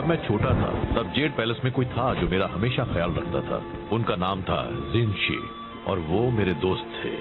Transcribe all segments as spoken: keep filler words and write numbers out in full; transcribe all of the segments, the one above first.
जब मैं छोटा था तब जेड पैलेस में कोई था जो मेरा हमेशा ख्याल रखता था। उनका नाम था जिनशी और वो मेरे दोस्त थे।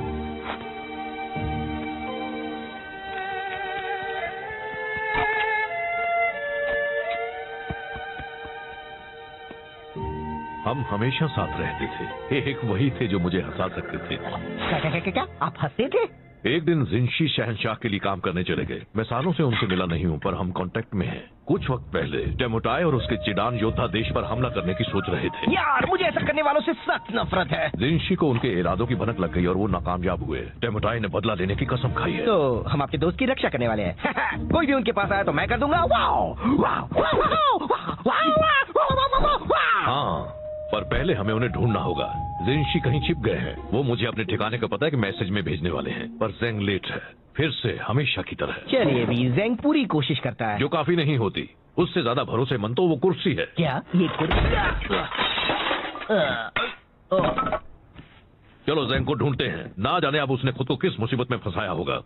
हम हमेशा साथ रहते थे। एक वही थे जो मुझे हंसा सकते थे। क्या क्या क्या क्या आप हंसते थे? एक दिन जिनशी शहंशाह के लिए काम करने चले गए। मैं सालों से उनसे मिला नहीं हूँ, पर हम कांटेक्ट में हैं। कुछ वक्त पहले टेमोटाई और उसके चिडान योद्धा देश पर हमला करने की सोच रहे थे। यार मुझे ऐसा करने वालों से सख्त नफरत है। जिनशी को उनके इरादों की भनक लग गई और वो नाकामयाब हुए। टेमोटाई ने बदला लेने की कसम खाई है। तो हम आपके दोस्त की रक्षा करने वाले हैं। कोई भी उनके पास आया तो मैं कर दूंगा। हाँ, पर पहले हमें उन्हें ढूंढना होगा। जिनशी कहीं छिप गए हैं। वो मुझे अपने ठिकाने का पता है कि मैसेज में भेजने वाले हैं, पर ज़ेंग लेट है, फिर से हमेशा की तरह। चलिए भी, ज़ेंग पूरी कोशिश करता है। जो काफी नहीं होती। उससे ज्यादा भरोसेमंद तो वो कुर्सी है। क्या ये कुर्सी? चलो ज़ेंग को ढूंढते हैं। ना जाने अब उसने खुद को किस मुसीबत में फंसाया होगा।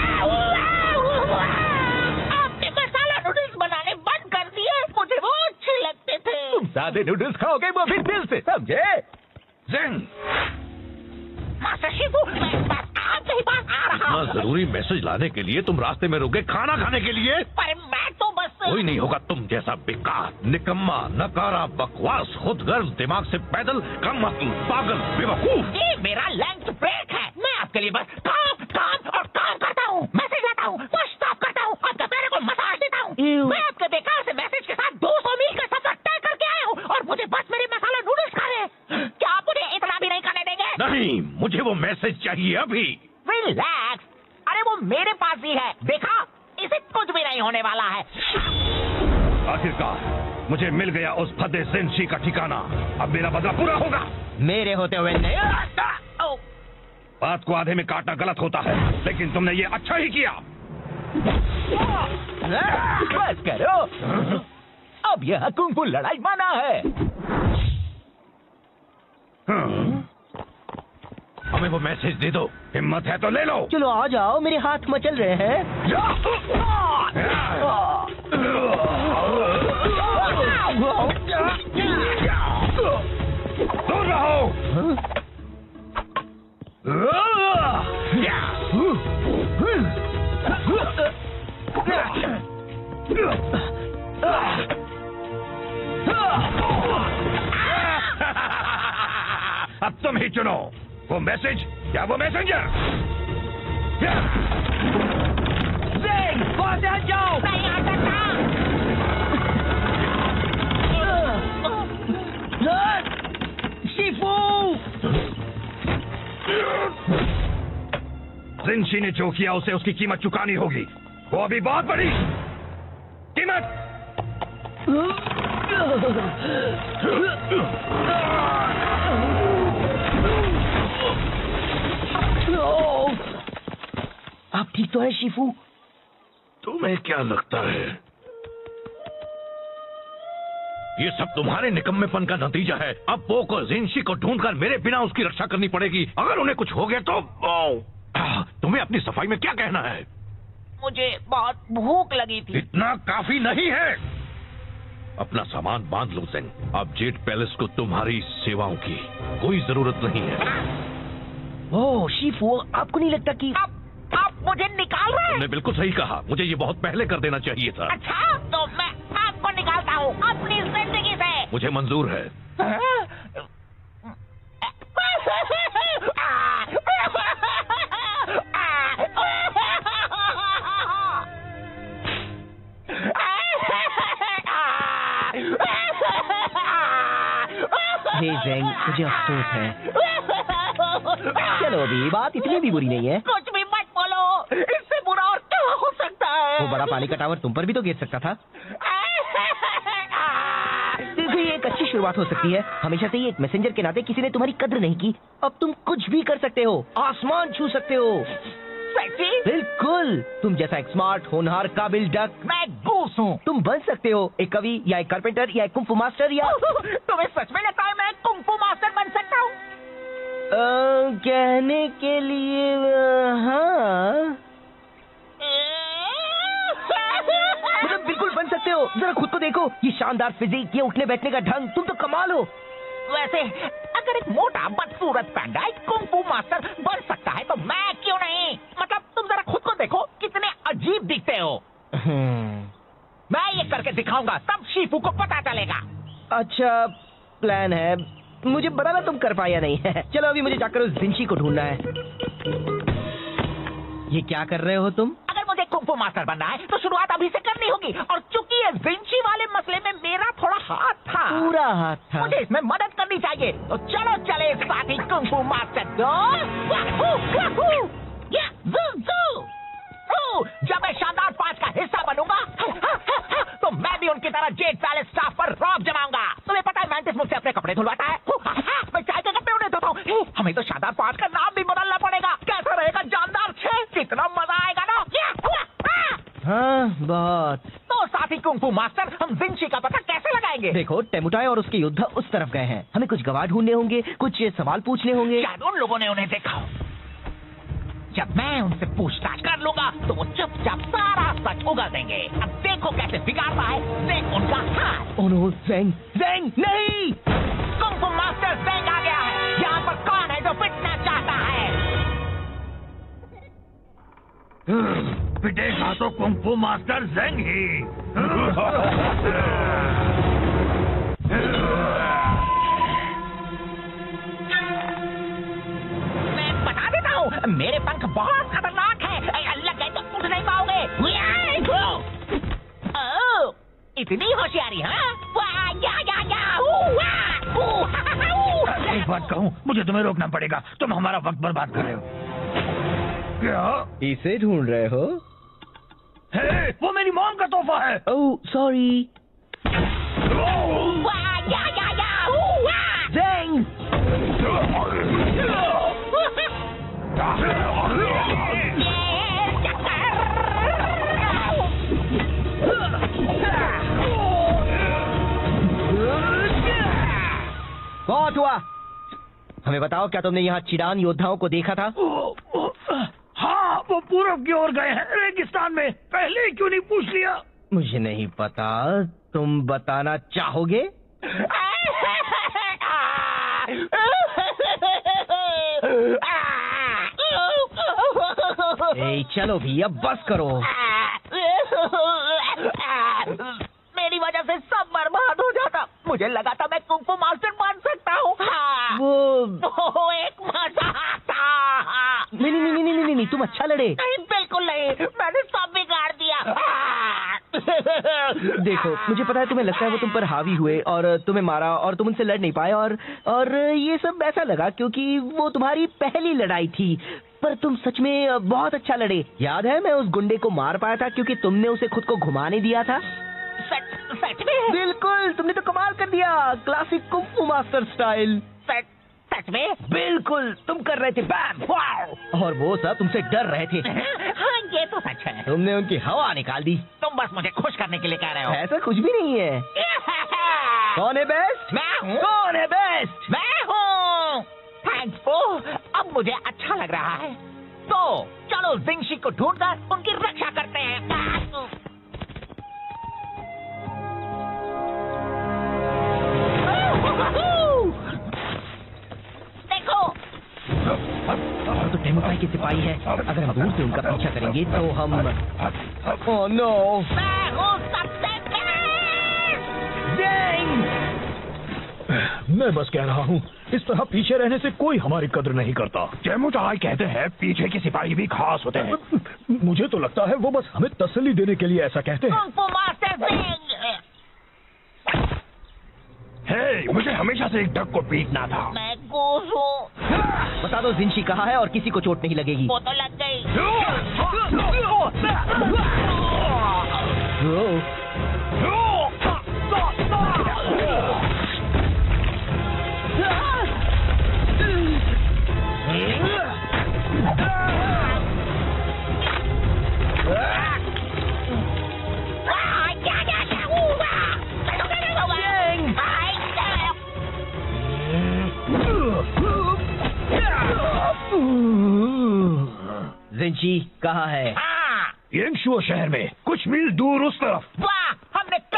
आपने मसाला नूडल्स बनाने बंद कर दिए। मुझे वो अच्छे लगते थे। तुम सादे नूडल्स खाओगे वो भी दिल से, समझे? ज़ेंग, मास्टर शिफू, मैं बस आपके ही पास आ रहा हूँ। इतना जरूरी मैसेज लाने के लिए तुम रास्ते में रुक गए खाना खाने के लिए? पर मैं तो बस कोई नहीं होगा तुम जैसा बेकार, निकम्मा, नकारा, बकवास, खुदगर्ज, दिमाग से पैदल, कम अक्ल, पागल, बेवकूफ। ये मेरा लंच ब्रेक है। मैं आपके लिए बस काम काम और काम करता हूँ। मैसेज लाता हूँ, पुश स्टॉप करता हूँ, आपके पैरों को मसाज देता हूँ। मैं आपके बेकार से मैसेज के साथ दो सौ मील का सफर तय करके आया हूँ और मुझे बस मेरे मसाला नूडल्स खाने हैं। क्या आप मुझे इतना भी नहीं खाने देंगे? नहीं, मुझे वो मैसेज चाहिए अभी। रिलैक्स, अरे वो मेरे पास ही है। देखा, इसे कुछ भी नहीं होने वाला है। आखिरकार मुझे मिल गया उस फदे जिनशी का ठिकाना। अब मेरा बदला पूरा होगा। मेरे होते हुए नहीं। बात को आधे में काटना गलत होता है, लेकिन तुमने ये अच्छा ही किया। बस करो, अब यह कुंग-फू लड़ाई माना है। हमें वो मैसेज दे दो। हिम्मत है तो ले लो। चलो आ जाओ, मेरे हाथ मचल रहे हैं। दूर रहो। अब तुम ही चुनो, वो मैसेज या वो मैसेंजर। ज़ेंग, वहाँ से हट जाओ। नहीं आ सकता। शिफू, जिनशी ने जो किया उसे उसकी कीमत चुकानी होगी। वो अभी बहुत बड़ी कीमत। आप ठीक तो है शिफू? तुम्हें क्या लगता है ये सब तुम्हारे निकम्मेपन का नतीजा है? अब पोक और जिनशी को ढूंढकर मेरे बिना उसकी रक्षा करनी पड़ेगी। अगर उन्हें कुछ हो गया तो तुम्हें अपनी सफाई में क्या कहना है? मुझे बहुत भूख लगी थी। इतना काफी नहीं है। अपना सामान बांध लो ज़ेंग। अब जेड पैलेस को तुम्हारी सेवाओं की कोई जरूरत नहीं है। ओह शिफू, आपको नहीं लगता कि आप आप मुझे निकाल रहे हैं? तुमने बिल्कुल सही कहा। मुझे ये बहुत पहले कर देना चाहिए था। अच्छा, तो मैं आपको निकालता हूँ अपनी जिंदगी से। मुझे मंजूर है। हे ज़ेंग, मुझे अफसोस है। चलो अभी बात इतनी भी बुरी नहीं है। कुछ भी मत बोलो, इससे बुरा और क्या हो सकता है? वो बड़ा पानी का टावर तुम पर भी तो गिर सकता था। देखो ये एक अच्छी शुरुआत हो सकती है। हमेशा से ही एक मैसेंजर के नाते किसी ने तुम्हारी कद्र नहीं की। अब तुम कुछ भी कर सकते हो, आसमान छू सकते हो। सेक्सी? बिल्कुल, तुम जैसा एक स्मार्ट, होनहार, काबिल डक। मैं गूस हूँ। तुम बन सकते हो एक कवि या एक कारपेंटर या एक कुंग फू मास्टर या तुम्हें सच में लगता है मैं कुंग फू मास्टर बन सकता हूँ? कहने के लिए हाँ, मतलब बिल्कुल बन सकते हो। हो? जरा खुद को देखो, ये शानदार फिजिक, ये उठने बैठने का ढंग, तुम तो कमाल हो। वैसे अगर एक मोटा बदसूरत पैंडा एक कुंग फू मास्टर बन सकता है तो मैं क्यों नहीं? मतलब तुम जरा खुद को देखो, कितने अजीब दिखते हो। मैं ये करके दिखाऊंगा, तब शीफू को पता चलेगा। अच्छा प्लान है, मुझे बताना तुम कर पाया नहीं है। चलो अभी मुझे जाकर उस जिंशी को ढूंढना है। ये क्या कर रहे हो तुम? अगर मुझे कुंग फू मास्टर बनना है तो शुरुआत अभी से करनी होगी, और चूंकि ये जिंशी वाले मसले में मेरा थोड़ा हाथ था, पूरा हाथ था, मुझे इसमें मदद करनी चाहिए। तो चलो चले साथी कुंग फू मास्टर दो। वाहू, वाहू, या, जू, जू। ओ, जब मैं शानदार पांच का हिस्सा बनूंगा तो मैं भी उनकी तरह जेट पैलेस स्टाफ पर रौब जमाऊंगा। तुम्हें पता है मैंटिस मुझसे अपने कपड़े धुलवाता है, मैं चाय के कपड़े उन्हें धोता हूँ। हमें तो शानदार पांच का नाम भी बदलना पड़ेगा। कैसा रहेगा जानदार छह? कितना मजा आएगा ना। हाँ बहुत। तो साथी कुंग फू मास्टर, हम जिंशी का पता कैसे लगाएंगे? देखो टेमुटाई और उसके योद्धा उस तरफ गए हैं, हमें कुछ गवाह ढूंढने होंगे, कुछ सवाल पूछने होंगे। शायद उन लोगों ने उन्हें देखा हो। जब मैं उनसे पूछताछ कर लूंगा तो वो चुपचाप सारा सच उगल देंगे। अब देखो कैसे बिगाड़ता है ज़ेंग उनका हाथ। ओह नो, ज़ेंग, ज़ेंग नहीं! कुंग फू मास्टर ज़ेंग आ गया है। यहाँ पर कौन है जो पिटना चाहता है? पिटेगा तो कुंग फू मास्टर ज़ेंग ही। मैं बता देता हूँ, मेरे पंख बहुत खतरनाक है। लग गए तो उठ नहीं पाओगे। ओह, इतनी होशियारी, हाँ? वाह, या, या, या, ऊ, वाह, ऊ, हा, हा, हा, ऊ। एक बात कहूँ, मुझे तुम्हें रोकना पड़ेगा, तुम हमारा वक्त बर्बाद कर रहे हो। क्या? इसे ढूंढ रहे हो? हे, वो मेरी मॉम का तोहफा है। Oh sorry. वाह, या, या, या, ऊ, वाह। ज़ेंग! बहुत हुआ। हमें बताओ, क्या तुमने यहाँ चिडान योद्धाओं को देखा था? हाँ, वो पूरब की ओर गए हैं, रेगिस्तान में। पहले ही क्यों नहीं पूछ लिया? मुझे नहीं पता, तुम बताना चाहोगे? ए, चलो भी, अब बस करो। मेरी वजह से सब बर्बाद हो जाता। मुझे लगा था मैं कुंग फू मास्टर बन सकता हूँ। वो वो एक मजाक था। नहीं नहीं नहीं नहीं नहीं नहीं, तुम अच्छा लड़े। नहीं, बिल्कुल नहीं, मैंने सब बिगाड़ दिया। देखो, मुझे पता है तुम्हें लगता है वो तुम पर हावी हुए और तुम्हें मारा और तुम उनसे लड़ नहीं पाए, और और ये सब ऐसा लगा क्योंकि वो तुम्हारी पहली लड़ाई थी। पर तुम सच में बहुत अच्छा लड़े। याद है, मैं उस गुंडे को मार पाया था क्योंकि तुमने उसे खुद को घुमाने दिया था। सच सच में? बिल्कुल, तुमने तो कमाल कर दिया, classic kung fu master style. सच सच में? बिल्कुल, तुम कर रहे थे बैम, वाओ, और वो सब तुमसे डर रहे थे। हाँ, ये तो सच है। तुमने उनकी हवा निकाल दी। तुम बस मुझे खुश करने के लिए कह रहे हो। ऐसा कुछ भी नहीं है। कौन है बेस्ट? मैं हूँ। कौन है बेस्ट? मैं हूँ। थैंक्स फू, अब मुझे अच्छा लग रहा है। तो चलो जिंशी को ढूंढकर उनकी रक्षा करते हैं। देखो, तो टेमुटाई के सिपाही है। अगर हम दूर से उनका पीछा करेंगे तो हम ओह नो, मैं हूँ सबसे बेस्ट। मैं बस कह रहा हूँ, इस तरह पीछे रहने से कोई हमारी कद्र नहीं करता। टेमुटाई कहते हैं पीछे के सिपाही भी खास होते हैं। मुझे तो लगता है वो बस हमें तसल्ली देने के लिए ऐसा कहते हैं। Kung fu master Zeng. हे, मुझे हमेशा से एक डक को पीटना था। मैं गोस हूँ। बता दो जिंशी कहाँ है और किसी को चोट नहीं लगेगी। वो तो लग गई। जिंशी कहाँ है? हाँ, येंगशुओ शहर में कुछ मील दूर उस तरफ। वाह, हमने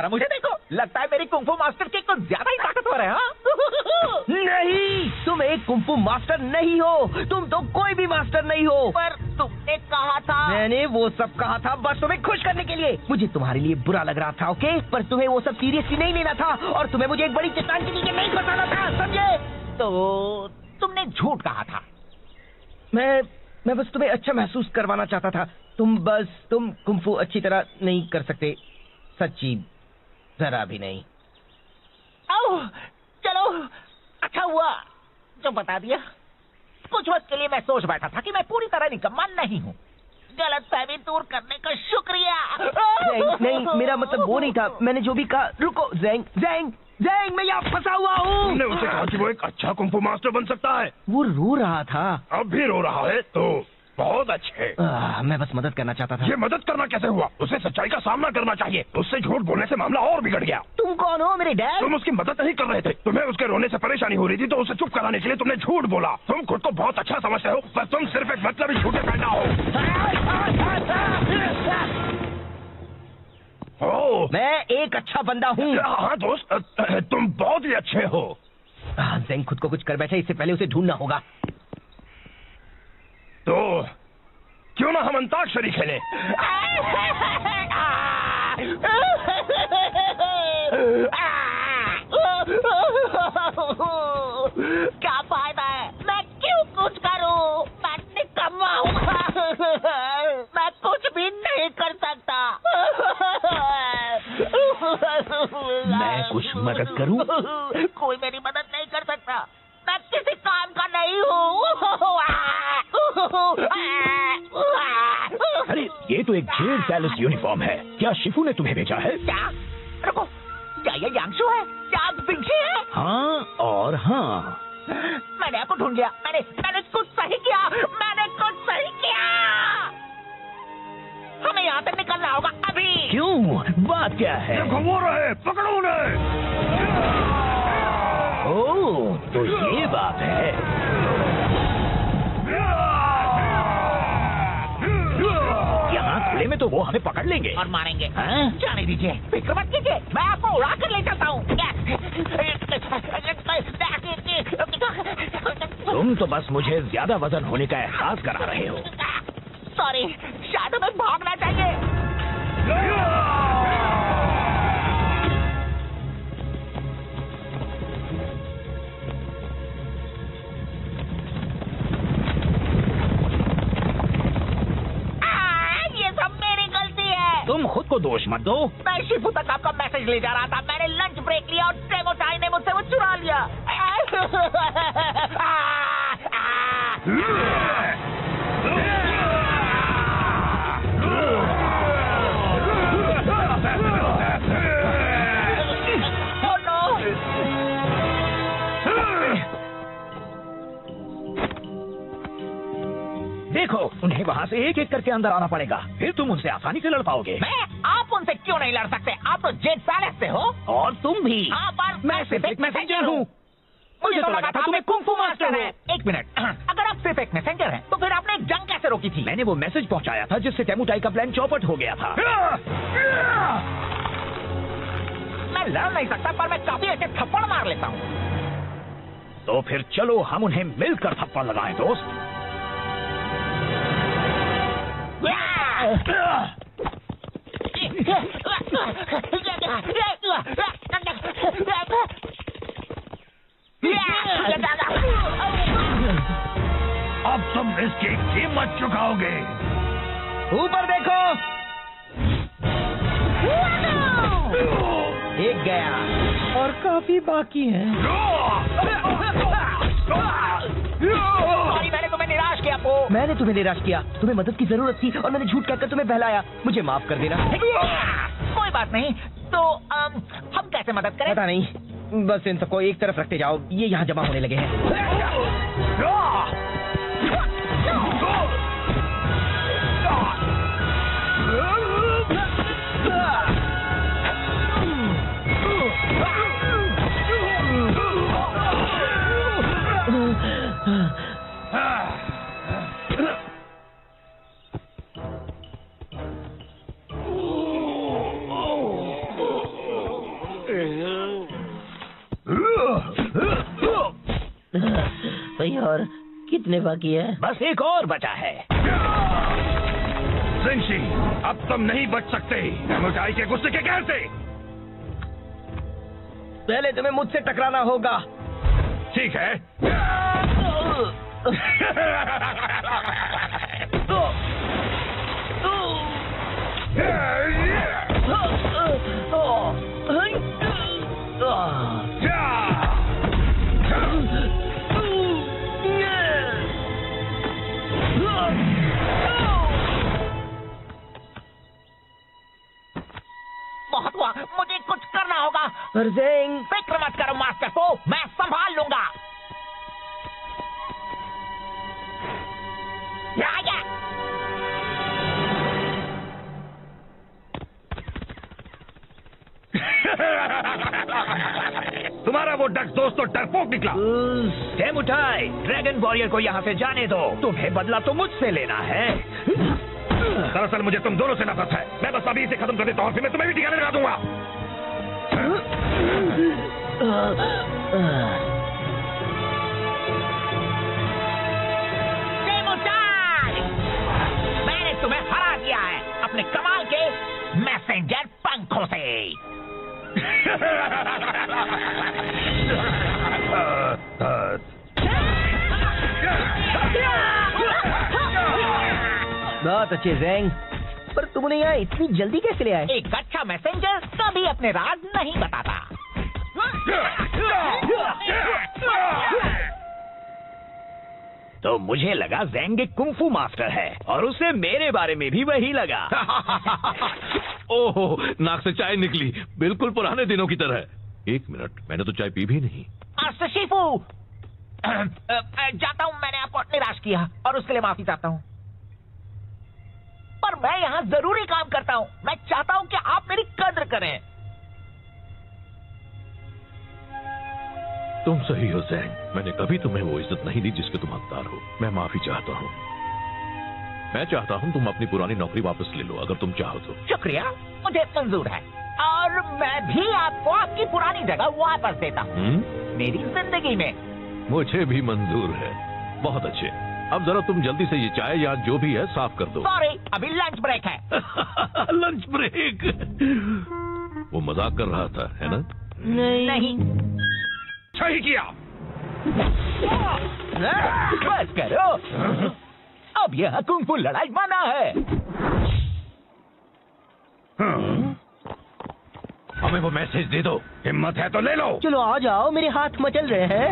जरा मुझे देखो, लगता है मेरी कुंफू मास्टर की कुछ ज्यादा ही ताकतवर है। हाँ? नहीं, तुम एक कुंफू मास्टर नहीं हो, तुम तो कोई भी मास्टर नहीं हो। पर तुमने कहा था। मैंने वो सब कहा था बस तुम्हें खुश करने के लिए। मुझे तुम्हारे लिए बुरा लग रहा था, ओके, पर तुम्हें वो सब सीरियसली नहीं लेना था और तुम्हें मुझे एक बड़ी चट्टान के नीचे नहीं फंसाना था, समझे? तो तुमने झूठ कहा था। मैं मैं बस तुम्हें अच्छा महसूस करवाना चाहता था। तुम बस तुम कुंफू अच्छी तरह नहीं कर सकते, सच्ची जरा भी नहीं। ओह, चलो अच्छा हुआ जो बता दिया। कुछ वक्त के लिए मैं सोच बैठा था कि मैं पूरी तरह निकम्मा नहीं हूँ। गलतफहमी दूर करने का शुक्रिया। ज़ैंग, नहीं, मेरा मतलब वो नहीं था। मैंने जो भी कहा, रुको ज़ैंग, ज़ैंग, ज़ैंग, मैं यहाँ फंसा हुआ हूँ। तुमने उसे कहा कि वो एक अच्छा कुंफू मास्टर बन सकता है। वो रो रहा था। अब भी रो रहा है तो बहुत अच्छे। आ, मैं बस मदद करना चाहता था। ये मदद करना कैसे हुआ? उसे सच्चाई का सामना करना चाहिए। उससे झूठ बोलने से मामला और बिगड़ गया। तुम कौन हो, मेरे डैड? तुम उसकी मदद नहीं कर रहे थे। तुम्हें उसके रोने से परेशानी हो रही थी तो उसे चुप कराने के लिए तुमने झूठ बोला। तुम खुद को बहुत अच्छा समझते हो, पर तुम सिर्फ एक मतलबी झूठे पैदा हो। ओ, मैं एक अच्छा बंदा हूँ। हाँ दोस्त, तुम बहुत ही अच्छे हो। ज़ैंग खुद को कुछ कर बैठा, इससे पहले उसे ढूंढना होगा। तो क्यों ना हम अंताक्षरी खेलें? क्या फायदा है? मैं क्यों कुछ करूं? मैं निकम्मा हूँ। मैं कुछ भी नहीं कर सकता। मैं कुछ मदद करूं? कोई मेरी मदद नहीं कर सकता। मैं किसी काम का नहीं हूँ। अरे ये तो एक जेड पैलेस यूनिफॉर्म है। क्या शिफू ने तुम्हें भेजा है? क्या? रुको, क्या ये यांगशु है? क्या बिंशी है? हाँ और हाँ। मैंने आपको ढूंढ लिया। मैंने मैंने कुछ सही किया। मैंने कुछ सही किया। हमें यहाँ से निकलना होगा अभी। क्यों? बात क्या है? वो रहे, पकड़ो उन्हें। ओह, तो ये बात है। यहाँ खुले में तो वो हमें पकड़ लेंगे और मारेंगे। हाँ? जाने दीजिए, फिक्र मत कीजिए, मैं आपको उड़ा कर ले जाता हूँ। तुम तो बस मुझे ज्यादा वजन होने का एहसास करा रहे हो। सॉरी, शायद हमें भागना चाहिए। तुम खुद को दोष मत दो। मैं शिफू तक आपका मैसेज ले जा रहा था। मैंने लंच ब्रेक लिया और टेमो चाय ने मुझसे वो चुरा लिया। देखो, उन्हें वहाँ से एक एक करके अंदर आना पड़ेगा, फिर तुम उनसे आसानी से लड़ पाओगे। मैं? आप उनसे क्यों नहीं लड़ सकते? आप तो जेड पैलेस से हो। और तुम भी। हाँ, पर मैं सिर्फ एक मैसेंजर हूँ। मुझे तो लगा था तुम्हें कुंफू मास्टर है। एक मिनट, अगर आप सिर्फ एक मैसेंजर हैं, तो फिर आपने एक जंग कैसे रोकी थी? मैंने वो मैसेज पहुँचाया था जिससे टेमुटाई का प्लान चौपट हो गया था। मैं लड़ नहीं सकता, पर मैं काफी अच्छे थप्पड़ मार लेता हूँ। तो फिर चलो हम उन्हें मिलकर थप्पड़ लगाएं, दोस्त। अब तुम इसकी कीमत चुकाओगे। ऊपर देखो, एक गया और काफी बाकी है। सॉरी, मैंने तुम्हें निराश किया पो। मैंने तुम्हें निराश किया, तुम्हें मदद की जरूरत थी और मैंने झूठ कहकर तुम्हें बहलाया। मुझे माफ कर देना। कोई बात नहीं। तो अम, हम कैसे मदद करें? पता नहीं, बस इन सबको एक तरफ रखते जाओ, ये यहाँ जमा होने लगे हैं। कितने बाकी है? बस एक और बचा है। जिनशी, अब तुम नहीं बच सकते समुदाय के गुस्से के कहर से। पहले तुम्हें मुझसे टकराना होगा। ठीक है। बहुत हुआ, मुझे कुछ करना होगा। पर ज़ेंग, फिक्र मत करो मास्टर को, मैं संभाल लूंगा। या, या। तुम्हारा वो डक दोस्त तो डरपोक निकला। टेमुटाई, ड्रैगन वॉरियर को यहाँ से जाने दो। तुम्हें बदला तो मुझसे लेना है। दरअसल मुझे तुम दोनों से नफरत है। मैं बस अभी इसे खत्म कर देता हूँ, फिर मैं तुम्हें भी ठिकाने लगा दूंगा। टेमुटाई, मैंने तुम्हें हरा दिया है अपने कमाल के मैसेंजर पंखों से। बहुत अच्छे ज़ेंग, पर तुम उन्हें यहाँ इतनी जल्दी कैसे ले आए? एक अच्छा मैसेंजर कभी अपने राज नहीं बताता। तो मुझे लगा ज़ेंग एक कुंफू मास्टर है और उसे मेरे बारे में भी वही लगा। ओहो, नाक से चाय निकली, बिल्कुल पुराने दिनों की तरह। एक मिनट, मैंने तो चाय पी भी नहीं। मास्टर शिफू, जाता हूँ, मैंने आपको निराश किया और उसके लिए माफी चाहता हूँ। पर मैं यहाँ जरूरी काम करता हूँ। मैं चाहता हूँ कि आप मेरी कद्र करें। तुम सही हो ज़ेंग, मैंने कभी तुम्हें वो इज्जत नहीं दी जिसके तुम हकदार हो। मैं माफी चाहता हूँ। मैं चाहता हूँ तुम अपनी पुरानी नौकरी वापस ले लो, अगर तुम चाहो तो। शुक्रिया, मुझे मंजूर है और मैं भी आपको आपकी पुरानी जगह वापस देता हूँ मेरी जिंदगी में। मुझे भी मंजूर है। बहुत अच्छे, अब जरा तुम जल्दी से ये चाय या जो भी है साफ कर दो। सॉरी, अभी लंच ब्रेक है। Lunch break? वो मजाक कर रहा था, है ना? नहीं, नहीं। सही किया। बस करो, अब यह कुंफू लड़ाई मना है। हमें वो मैसेज दे दो। हिम्मत है तो ले लो। चलो आ जाओ, मेरे हाथ मचल रहे हैं।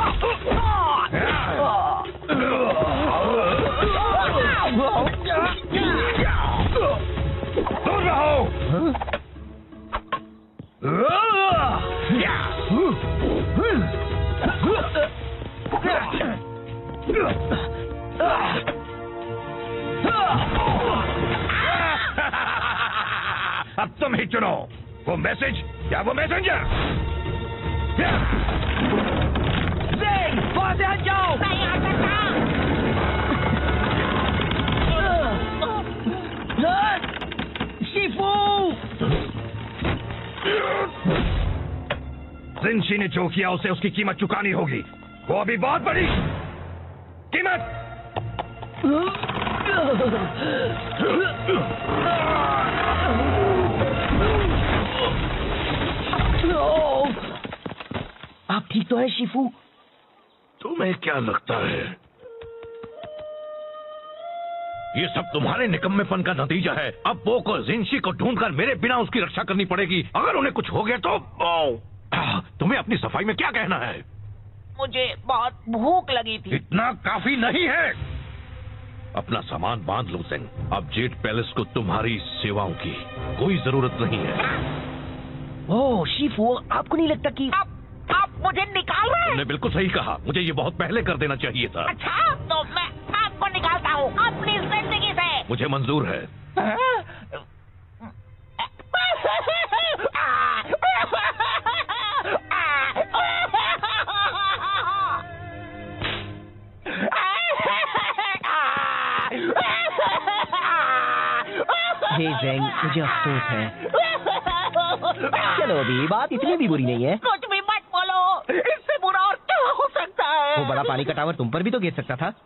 दूर रहो। अब तुम ही चुनो, वो मैसेज या वो मैसेंजर। वहां से हट जाओ। नहीं आ सकता। शिफू! जिनशी ने जो किया उसे उसकी कीमत चुकानी होगी। वो अभी बहुत बड़ी कीमत। आप ठीक तो है शिफू? तुम्हें क्या लगता है ये सब तुम्हारे निकम्मेपन का नतीजा है? अब वो को जिनशी को ढूंढकर मेरे बिना उसकी रक्षा करनी पड़ेगी। अगर उन्हें कुछ हो गया तो तुम्हें अपनी सफाई में क्या कहना है? मुझे बहुत भूख लगी थी। इतना काफी नहीं है। अपना सामान बांध लो ज़ेंग। अब जेड पैलेस को तुम्हारी सेवाओं की कोई जरूरत नहीं है। ओह शिफू, आपको नहीं लगता कि आप, आप मुझे निकाल रहे हैं? तुमने बिल्कुल सही कहा, मुझे ये बहुत पहले कर देना चाहिए था। अच्छा, तो मैं आपको निकालता हूँ अपनी जिंदगी से। मुझे मंजूर है। हे ज़ेंग, मुझे अफसोस है। चलो अभी बात इतनी भी बुरी नहीं है। कुछ भी मत बोलो, इससे बुरा और क्या हो सकता है? वो बड़ा पानी का टावर तुम पर भी तो गिर सकता था।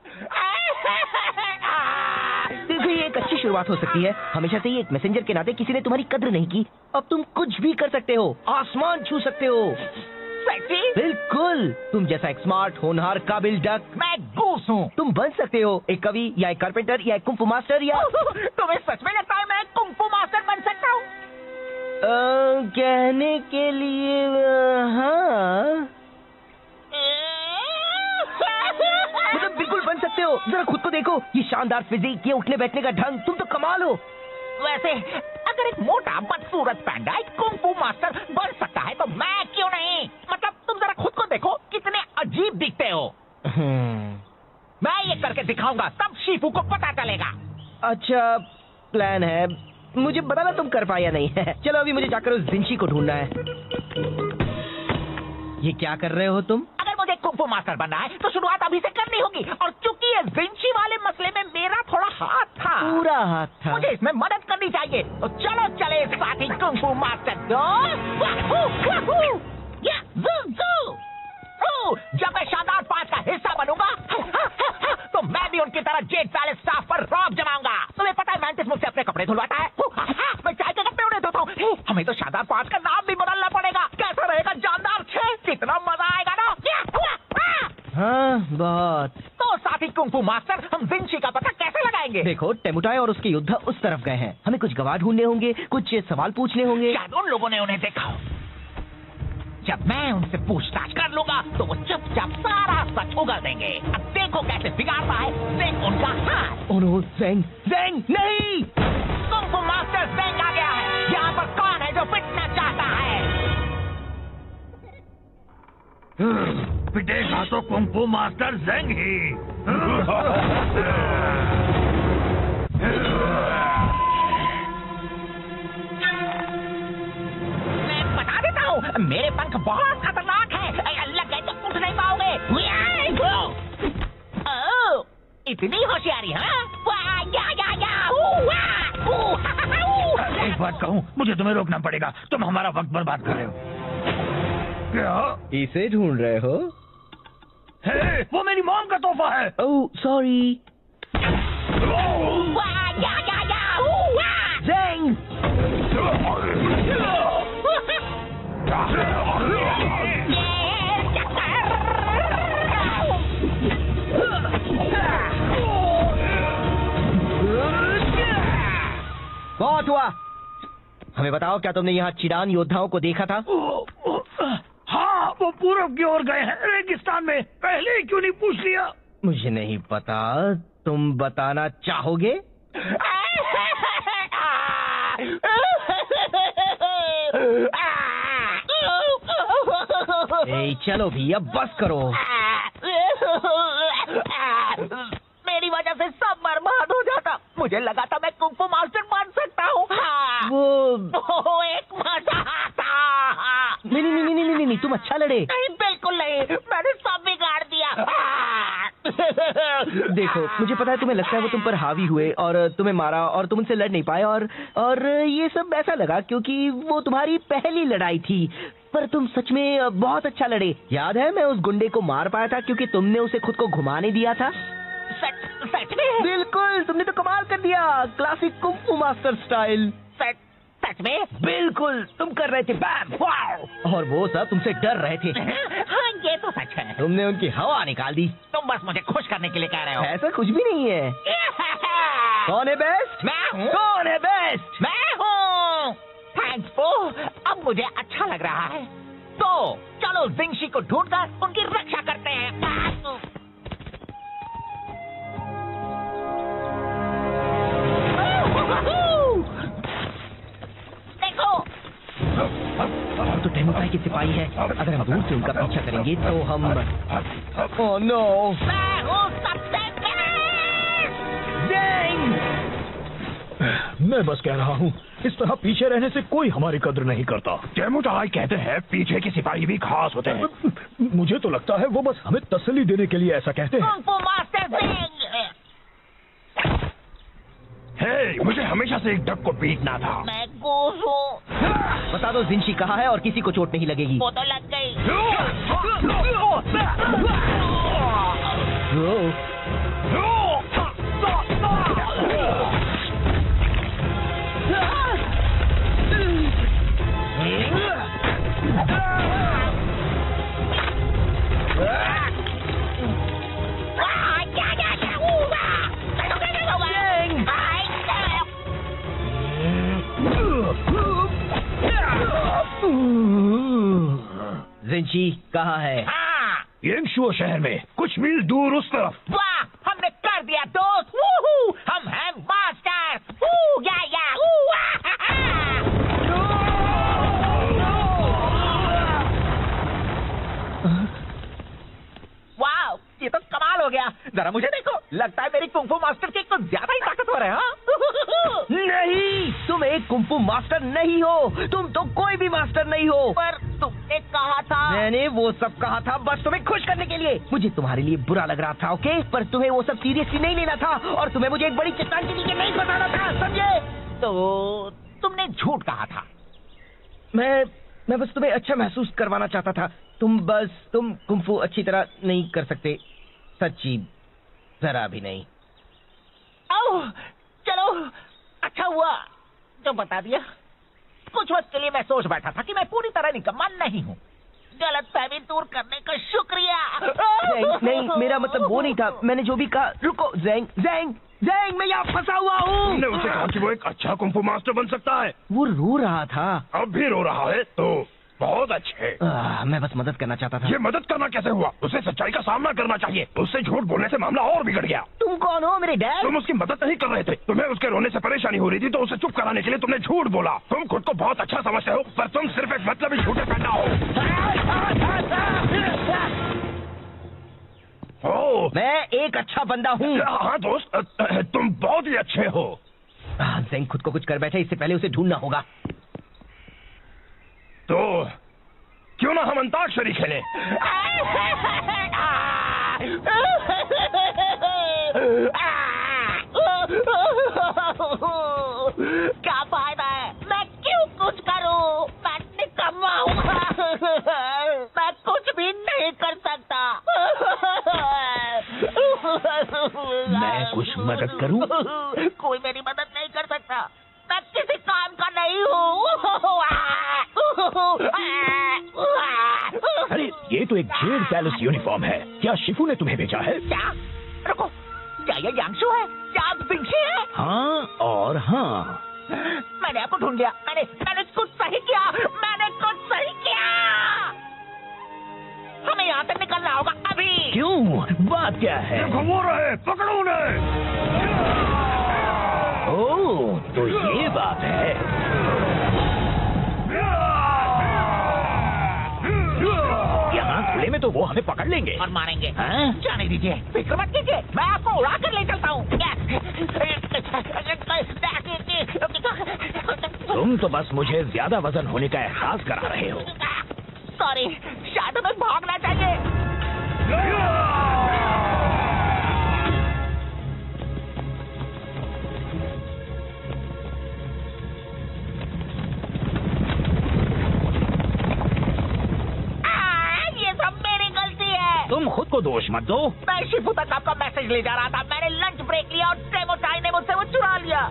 देखो, ये एक अच्छी शुरुआत हो सकती है। हमेशा से ही एक मैसेंजर के नाते किसी ने तुम्हारी कद्र नहीं की। अब तुम कुछ भी कर सकते हो, आसमान छू सकते हो। सेक्सी? बिल्कुल, तुम जैसा एक स्मार्ट, होनहार, काबिल डक। मैं गूस हूँ। तुम बन सकते हो एक कवि या एक कारपेंटर या एक कुंफू मास्टर या तुम्हें सच में लगता है मैं कुंफू मास्टर बन सकता हूँ? अ, कहने के लिए अ, हाँ, मतलब बिल्कुल बन सकते हो। जरा खुद को देखो, ये शानदार फिजिक, ये उठने बैठने का ढंग, तुम तो कमाल हो। वैसे अगर एक मोटा बदसूरत पैंडा एक कुंफू मास्टर बन सकता है तो मैं क्यों नहीं? मतलब तुम जरा खुद को देखो, कितने अजीब दिखते हो। मैं ये करके दिखाऊंगा, तब शीफू को पता चलेगा। अच्छा प्लान है, मुझे बताना तुम कर पाए या नहीं है। चलो अभी मुझे जाकर उस जिंशी को ढूंढना है। ये क्या कर रहे हो तुम? अगर मुझे कुंफू मास्टर बनना है तो शुरुआत अभी से करनी होगी, और चूंकि ये जिंशी वाले मसले में मेरा थोड़ा हाथ था, पूरा हाथ था, मुझे इसमें मदद करनी चाहिए। तो चलो चले साथी कुंफू मास्टर दोस्त। वाहू, वाहू, या, जू, जू। ओ, जब मैं शानदार पांच का हिस्सा बनूंगा तो मैं भी उनकी तरह जेट पैलेस स्टाफ पर रौब जमाऊंगा। तुम्हें पता है मैंटिस मुझसे अपने कपड़े धुलवाता है, मैं चाय के कपड़े उन्हें धोता हूँ। हमें तो शानदार पांच का नाम भी बदलना पड़ेगा। कैसा रहेगा जानदार छह? कितना मजा आएगा ना। हाँ बहुत। तो साथी कुंफू मास्टर, हम जिंशी का पता कैसे लगाएंगे? देखो, टेमुटाई और उसके योद्धा उस तरफ गए हैं। हमें कुछ गवाह ढूंढने होंगे, कुछ सवाल पूछने होंगे। शायद उन लोगों ने उन्हें देखा हो। जब मैं उनसे पूछताछ कर लूंगा तो वो चुपचाप सारा सच उगल देंगे। अब देखो कैसे बिगाड़ता है ज़ेंग उनका हाथ। ओह नो, ज़ेंग, ज़ेंग नहीं! कुंफू मास्टर ज़ेंग आ गया है। यहाँ पर कौन है जो पिटना चाहता है? पिटेगा तो कुंफू मास्टर ज़ेंग ही। मैं बता देता हूँ, मेरे पंख बहुत खतरनाक है। लग गए तो उठ नहीं पाओगे। ओह, इतनी होशियारी, हाँ? वाह, या, या, या, ऊ, वाह, ऊ, हा, हा, हा, ऊ। एक बात कहूँ, मुझे तुम्हें रोकना पड़ेगा। तुम हमारा वक्त बर्बाद कर रहे हो। क्या? इसे ढूंढ रहे हो? हे, वो मेरी मॉम का तोहफा है। Oh sorry. वाह, या, या, या, ऊ, वाह। ज़ेंग! बहुत हुआ। हमें बताओ, क्या तुमने यहाँ चिरान योद्धाओं को देखा था? हाँ, वो पूरब की ओर गए हैं, रेगिस्तान में। पहले ही क्यों नहीं पूछ लिया? मुझे नहीं पता, तुम बताना चाहोगे? ए, चलो भी, अब बस करो। मेरी वजह से सब बर्बाद हो जाता। मुझे लगा था मैं कुंफू मास्टर बन सकता हूँ। वो एक मजा था। नहीं नहीं नहीं नहीं नहीं नहीं, तुम अच्छा लड़े। नहीं, बिल्कुल नहीं, मैंने सब बिगाड़ दिया। देखो, मुझे पता है तुम्हें लगता है वो तुम पर हावी हुए और तुम्हें मारा और तुम उनसे लड़ नहीं पाए, और और ये सब ऐसा लगा क्योंकि वो तुम्हारी पहली लड़ाई थी। पर तुम सच में बहुत अच्छा लड़े। याद है, मैं उस गुंडे को मार पाया था क्योंकि तुमने उसे खुद को घुमाने दिया था। सच सच में? बिल्कुल, तुमने तो कमाल कर दिया, क्लासिक कुंफू मास्टर स्टाइल। सच सच में? बिल्कुल, तुम कर रहे थे बैम, वाओ, और वो सब तुमसे डर रहे थे। हाँ, ये तो सच है। तुमने उनकी हवा निकाल दी। तुम बस मुझे खुश करने के लिए कह रहे हो। ऐसा कुछ भी नहीं है। कौन है बेस्ट? मैं हूँ। कौन है बेस्ट? मैं हूँ। थैंक्स पो, अब मुझे अच्छा लग रहा है। तो चलो जिंशी को ढूंढकर उनकी रक्षा करते हैं। देखो, तो टेमुटाई के सिपाही है। अगर हम दूर से उनका पीछा करेंगे तो हम ओह नो, मैं हूँ सबसे मैं बस कह रहा हूँ, इस तरह पीछे रहने से कोई हमारी कद्र नहीं करता। टेमुटाई कहते हैं पीछे के सिपाही भी खास होते हैं। मुझे तो लगता है वो बस हमें तसल्ली देने के लिए ऐसा कहते हैं। Kung fu master Zeng. हे, मुझे हमेशा से एक डक को पीटना था। मैं गूस हूँ। बता दो जिंशी कहाँ है और किसी को चोट नहीं लगेगी। वो तो लग गई। जिंशी कहाँ है? हाँ, येंगशुओ शहर में कुछ मील दूर उस तरफ। वाह, हमने कर दिया दोस्त। वूहू, हम हैं मास्टर। वू, या या, वू, आ, हा, हा। वाह, ये तो कमाल हो गया। जरा मुझे देखो, लगता है मेरी कुंफू मास्टर की कुछ ज्यादा ही ताकतवर है। हाँ? नहीं, तुम एक कुंफू मास्टर नहीं हो। तुम तो कोई भी मास्टर नहीं हो। पर तुमने कहा था। मैंने वो सब कहा था बस तुम्हें खुश करने के लिए। मुझे तुम्हारे लिए बुरा लग रहा था, ओके? पर तुम्हें वो सब सीरियसली नहीं लेना था और तुम्हें मुझे एक बड़ी चट्टान के नीचे नहीं फंसाना था, समझे? तो तुमने झूठ कहा था। मैं मैं बस तुम्हें अच्छा महसूस करवाना चाहता था। तुम बस तुम कुंफू अच्छी तरह नहीं कर सकते, सच्ची, जरा भी नहीं। ओह, चलो, अच्छा हुआ जो बता दिया। कुछ वक्त के लिए मैं सोच बैठा था कि मैं पूरी तरह निकम्मा नहीं हूँ। गलत फहमी दूर करने का शुक्रिया। ज़ेंग, नहीं, मेरा मतलब वो नहीं था। मैंने जो भी कहा। रुको ज़ेंग, ज़ेंग, ज़ेंग, मैं यहाँ फंसा हुआ हूँ। तुमने उसे कहा कि वो एक अच्छा कुंफू मास्टर बन सकता है। वो रो रहा था। अब भी रो रहा है तो बहुत अच्छे। आ, मैं बस मदद करना चाहता था। ये मदद करना कैसे हुआ? उसे सच्चाई का सामना करना चाहिए। उससे झूठ बोलने से मामला और बिगड़ गया। तुम कौन हो, मेरे डैड? तुम उसकी मदद नहीं कर रहे थे। तुम्हें उसके रोने से परेशानी हो रही थी तो उसे चुप कराने के लिए तुमने झूठ बोला। तुम खुद को बहुत अच्छा समझते हो पर तुम सिर्फ एक मतलबी झूठे पैदा हो। ओ, मैं एक अच्छा बंदा हूँ। हाँ दोस्त, तुम बहुत ही अच्छे हो। ज़ेंग खुद को कुछ कर बैठे, इससे पहले उसे ढूंढना होगा। तो क्यों ना हम अंताक्षरी खेलें? क्या फायदा है? मैं क्यों कुछ करूं? मैं निकम्मा हूँ। मैं कुछ भी नहीं कर सकता। मैं कुछ मदद करूं? कोई मेरी मदद नहीं कर सकता। मैं किसी काम का नहीं हूँ। अरे ये तो एक जेड पैलेस यूनिफॉर्म है। क्या शिफू ने तुम्हें भेजा है? क्या? रुको, क्या ये यांगशु है? क्या आप जिंशी है? हाँ और हाँ। मैंने आपको ढूंढ लिया। मैंने मैंने कुछ सही किया। मैंने कुछ सही किया। हमें यहाँ से निकलना होगा अभी। क्यों? बात क्या है? वो रहे, पकड़ो उन्हें। ओह, तो ये बात है। यहाँ खुले में तो वो हमें पकड़ लेंगे और मारेंगे। हाँ? जाने दीजिए, फिक्र मत कीजिए। मैं आपको उड़ा कर ले चलता हूँ। तुम तो बस मुझे ज्यादा वजन होने का एहसास करा रहे हो। सॉरी, शायद हमें भागना चाहिए। तुम खुद को दोष मत दो। मैं शिफू तक आपका मैसेज ले जा रहा था। मैंने लंच ब्रेक लिया और टेमोटाई ने मुझसे वो चुरा लिया।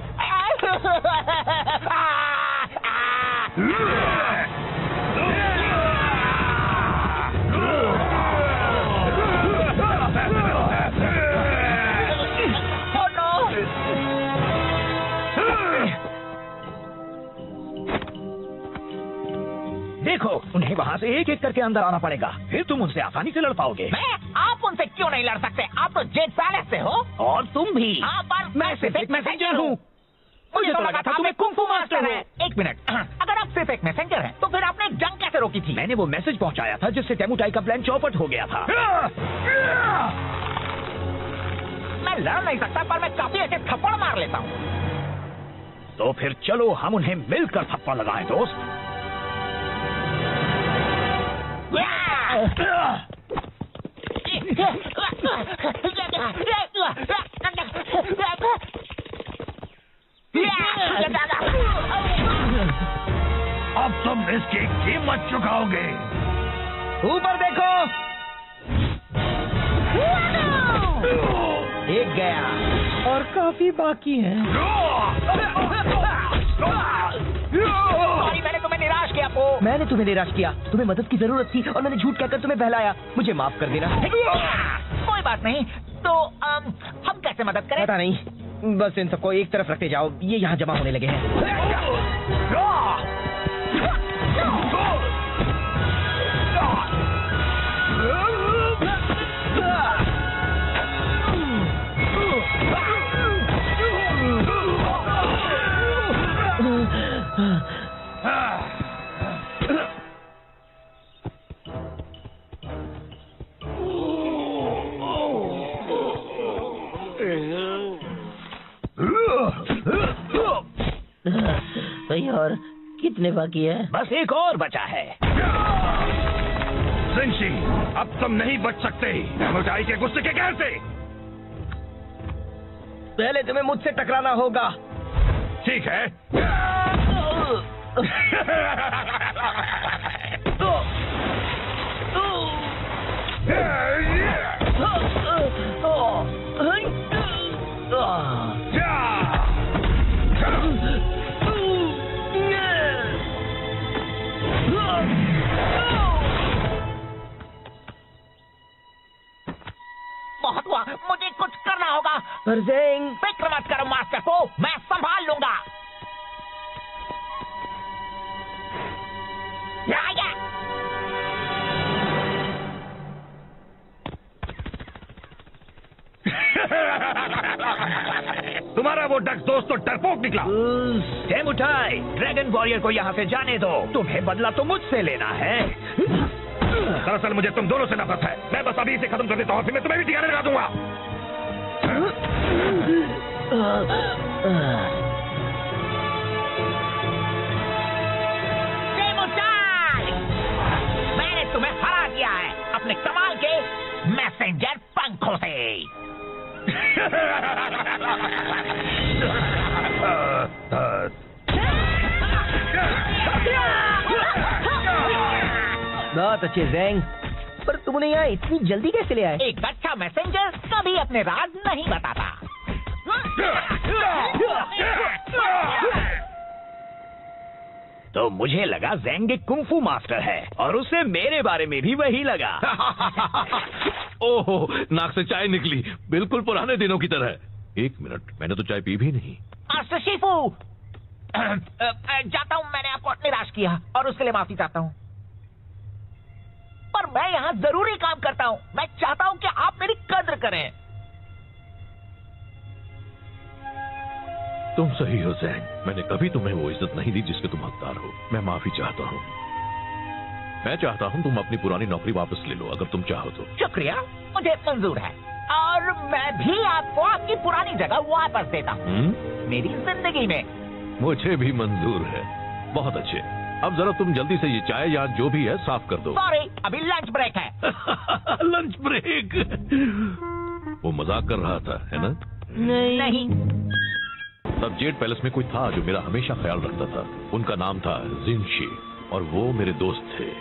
Oh no! देखो, उन्हें वहाँ से एक एक करके अंदर आना पड़ेगा, फिर तुम उनसे आसानी से लड़ पाओगे। मैं? आप उनसे क्यों नहीं लड़ सकते? आप तो जेड पैलेस से हो। और तुम भी। हाँ, पर मैं सिर्फ एक मैसेंजर हूँ। मुझे तो लगा था तुम्हें कुंफू मास्टर है। एक मिनट, अगर आप सिर्फ एक मैसेंजर हैं, तो फिर आपने जंग कैसे रोकी थी? मैंने वो मैसेज पहुँचाया था जिससे टेमुटाई का प्लान चौपट हो गया था। मैं लड़ नहीं सकता, पर मैं काफी अच्छे थप्पड़ मार लेता हूँ। तो फिर चलो हम उन्हें मिलकर थप्पड़ लगाएं दोस्त। अब तुम इसकी कीमत चुकाओगे। ऊपर देखो। गया और काफी बाकी है। सॉरी, मैंने तुम्हें निराश किया पो। मैंने तुम्हें निराश किया, तुम्हें मदद की जरूरत थी और मैंने झूठ कहकर तुम्हें बहलाया। मुझे माफ कर देना। कोई बात नहीं, तो अम, हम कैसे मदद करें? पता नहीं, बस इन सबको एक तरफ रखते जाओ, ये यहाँ जमा होने लगे हैं। भाई और कितने बाकी है? बस एक और बचा है। जिंशी, अब तुम नहीं बच सकते डेमोटाई के गुस्से के कहर से। पहले तुम्हें मुझसे टकराना होगा। ठीक है। बहुत हुआ, मुझे कुछ करना होगा। पर ज़ेंग, फिक्र मत करो मास्टर को, मैं संभाल लूंगा। आ गया। तुम्हारा वो डक दोस्त तो डरपोक निकला। डेमोटाई, ड्रैगन वॉरियर को यहाँ से जाने दो। तुम्हें बदला तो मुझसे लेना है। दरअसल मुझे तुम दोनों से नफरत है। मैं बस अभी इसे खत्म कर देता हूँ, फिर मैं तुम्हें भी ठिकाने लगा दूंगा। डेमोटाई, मैंने तुम्हें हरा दिया है अपने कमाल के मैसेंजर पंखों से। बहुत अच्छे ज़ेंग, पर तुम नहीं आए, इतनी जल्दी कैसे ले आए? एक अच्छा मैसेंजर कभी अपने राज नहीं बताता। तो मुझे लगा ज़ेंग एक कुंफू मास्टर है और उसे मेरे बारे में भी वही लगा। ओहो, नाक से चाय निकली, बिल्कुल पुराने दिनों की तरह। एक मिनट, मैंने तो चाय पी भी नहीं। मास्टर शिफू, जाता हूँ, मैंने आपको निराश किया और उसके लिए माफी चाहता हूँ। पर मैं यहाँ जरूरी काम करता हूँ। मैं चाहता हूँ कि आप मेरी कद्र करें। तुम सही हो ज़ेंग, मैंने कभी तुम्हें वो इज्जत नहीं दी जिसके तुम हकदार हो। मैं माफी चाहता हूँ। मैं चाहता हूँ तुम अपनी पुरानी नौकरी वापस ले लो, अगर तुम चाहो तो। शुक्रिया, मुझे मंजूर है और मैं भी आपको आपकी पुरानी जगह वापस देता हूँ मेरी जिंदगी में। मुझे भी मंजूर है। बहुत अच्छे, अब जरा तुम जल्दी से ये चाय या जो भी है साफ कर दो। सॉरी, अभी लंच ब्रेक है। Lunch break? वो मजाक कर रहा था, है ना? नहीं, नहीं। तब जेड पैलेस में कोई था जो मेरा हमेशा ख्याल रखता था। उनका नाम था जिंशी और वो मेरे दोस्त थे।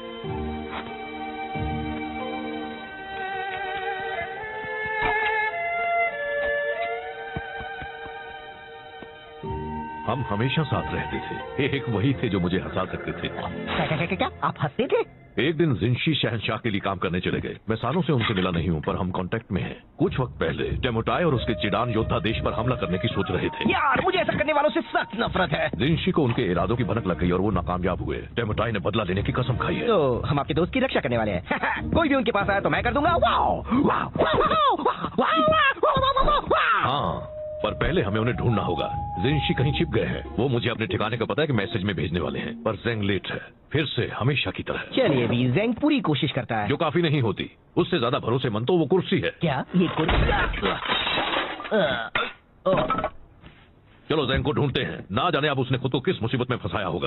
हम हमेशा साथ रहते थे। एक वही थे जो मुझे हंसा सकते थे। क्या क्या क्या क्या आप हंसते थे? एक दिन जिंशी शहंशाह के लिए काम करने चले गए। मैं सालों से उनसे मिला नहीं हूँ, पर हम कांटेक्ट में हैं। कुछ वक्त पहले डेमोटाई और उसके चिडान योद्धा देश पर हमला करने की सोच रहे थे। यार, मुझे ऐसा करने वालों से सख्त नफरत है। जिंशी को उनके इरादों की भनक लग गई और वो नाकामयाब हुए। डेमोटाई ने बदला लेने की कसम खाई है। तो हम आपके दोस्त की रक्षा करने वाले हैं। कोई भी उनके पास आया तो मैं कर दूंगा। Wow, wow, wow, wow, wow. हाँ, पर पहले हमें उन्हें ढूंढना होगा। जिंशी कहीं छिप गए हैं। वो मुझे अपने ठिकाने का पता है कि मैसेज में भेजने वाले हैं, पर ज़ेंग लेट है, फिर से हमेशा की तरह। चलिए भी, ज़ेंग पूरी कोशिश करता है। जो काफी नहीं होती। उससे ज्यादा भरोसेमंद तो वो कुर्सी है। क्या ये कुर्सी? चलो ज़ेंग को ढूंढते हैं। ना जाने अब उसने खुद को किस मुसीबत में फंसाया होगा।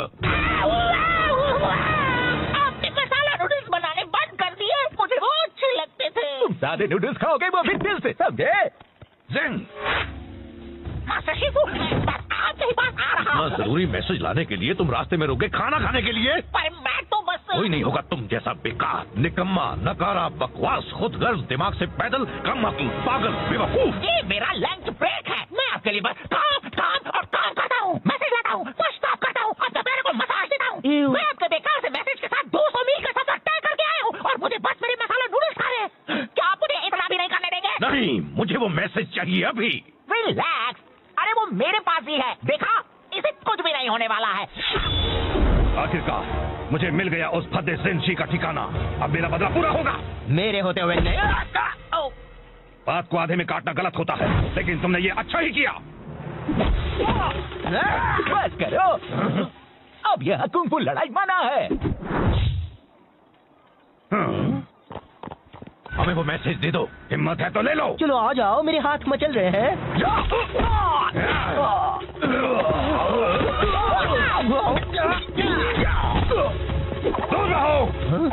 आपने मसाला नूडल्स बनाने बंद कर दिए। मुझे वो अच्छे लगते थे। सादे नूडल्स खाओगे वो भी दिल से, समझे? ज़ेंग, मास्टर शिफू, मैं बस आपके ही पास आ रहा इतना हूँ। जरूरी मैसेज लाने के लिए तुम रास्ते में रुक गए खाना खाने के लिए? पर मैं तो बस कोई नहीं होगा तुम जैसा बेकार, निकम्मा, नकारा, बकवास, खुदगर्ज, दिमाग से पैदल, कम अक्ल, पागल, बेवकूफ। ये मेरा लंच ब्रेक है। मैं आपके लिए बस काम काम और काम करता हूँ, मैसेज लाता हूँ, पुश स्टॉप करता हूँ, अपने पैर को मसाज देता हूँ। मैं आपके बेकार से मैसेज के साथ दो सौ मील का सफर तय करके आया हूँ और मुझे बस मेरे मसाला नूडल्स खा रहे हैं। क्या आप मुझे इतना भी नहीं करने देंगे? नहीं, मुझे वो मैसेज चाहिए अभी। रिलैक्स, अरे वो मेरे पास ही है, देखा, इसे कुछ भी नहीं होने वाला है। आखिरकार मुझे मिल गया उस फद्दे जिनशी का ठिकाना। अब मेरा बदला पूरा होगा। मेरे होते हुए नहीं। बात को आधे में काटना गलत होता है, लेकिन तुमने ये अच्छा ही किया। बस करो, अब यह कुंग-फू लड़ाई मना है। हमें वो मैसेज दे दो, हिम्मत है तो ले लो। चलो आ जाओ, मेरे हाथ मचल रहे हैं। दूर रहो।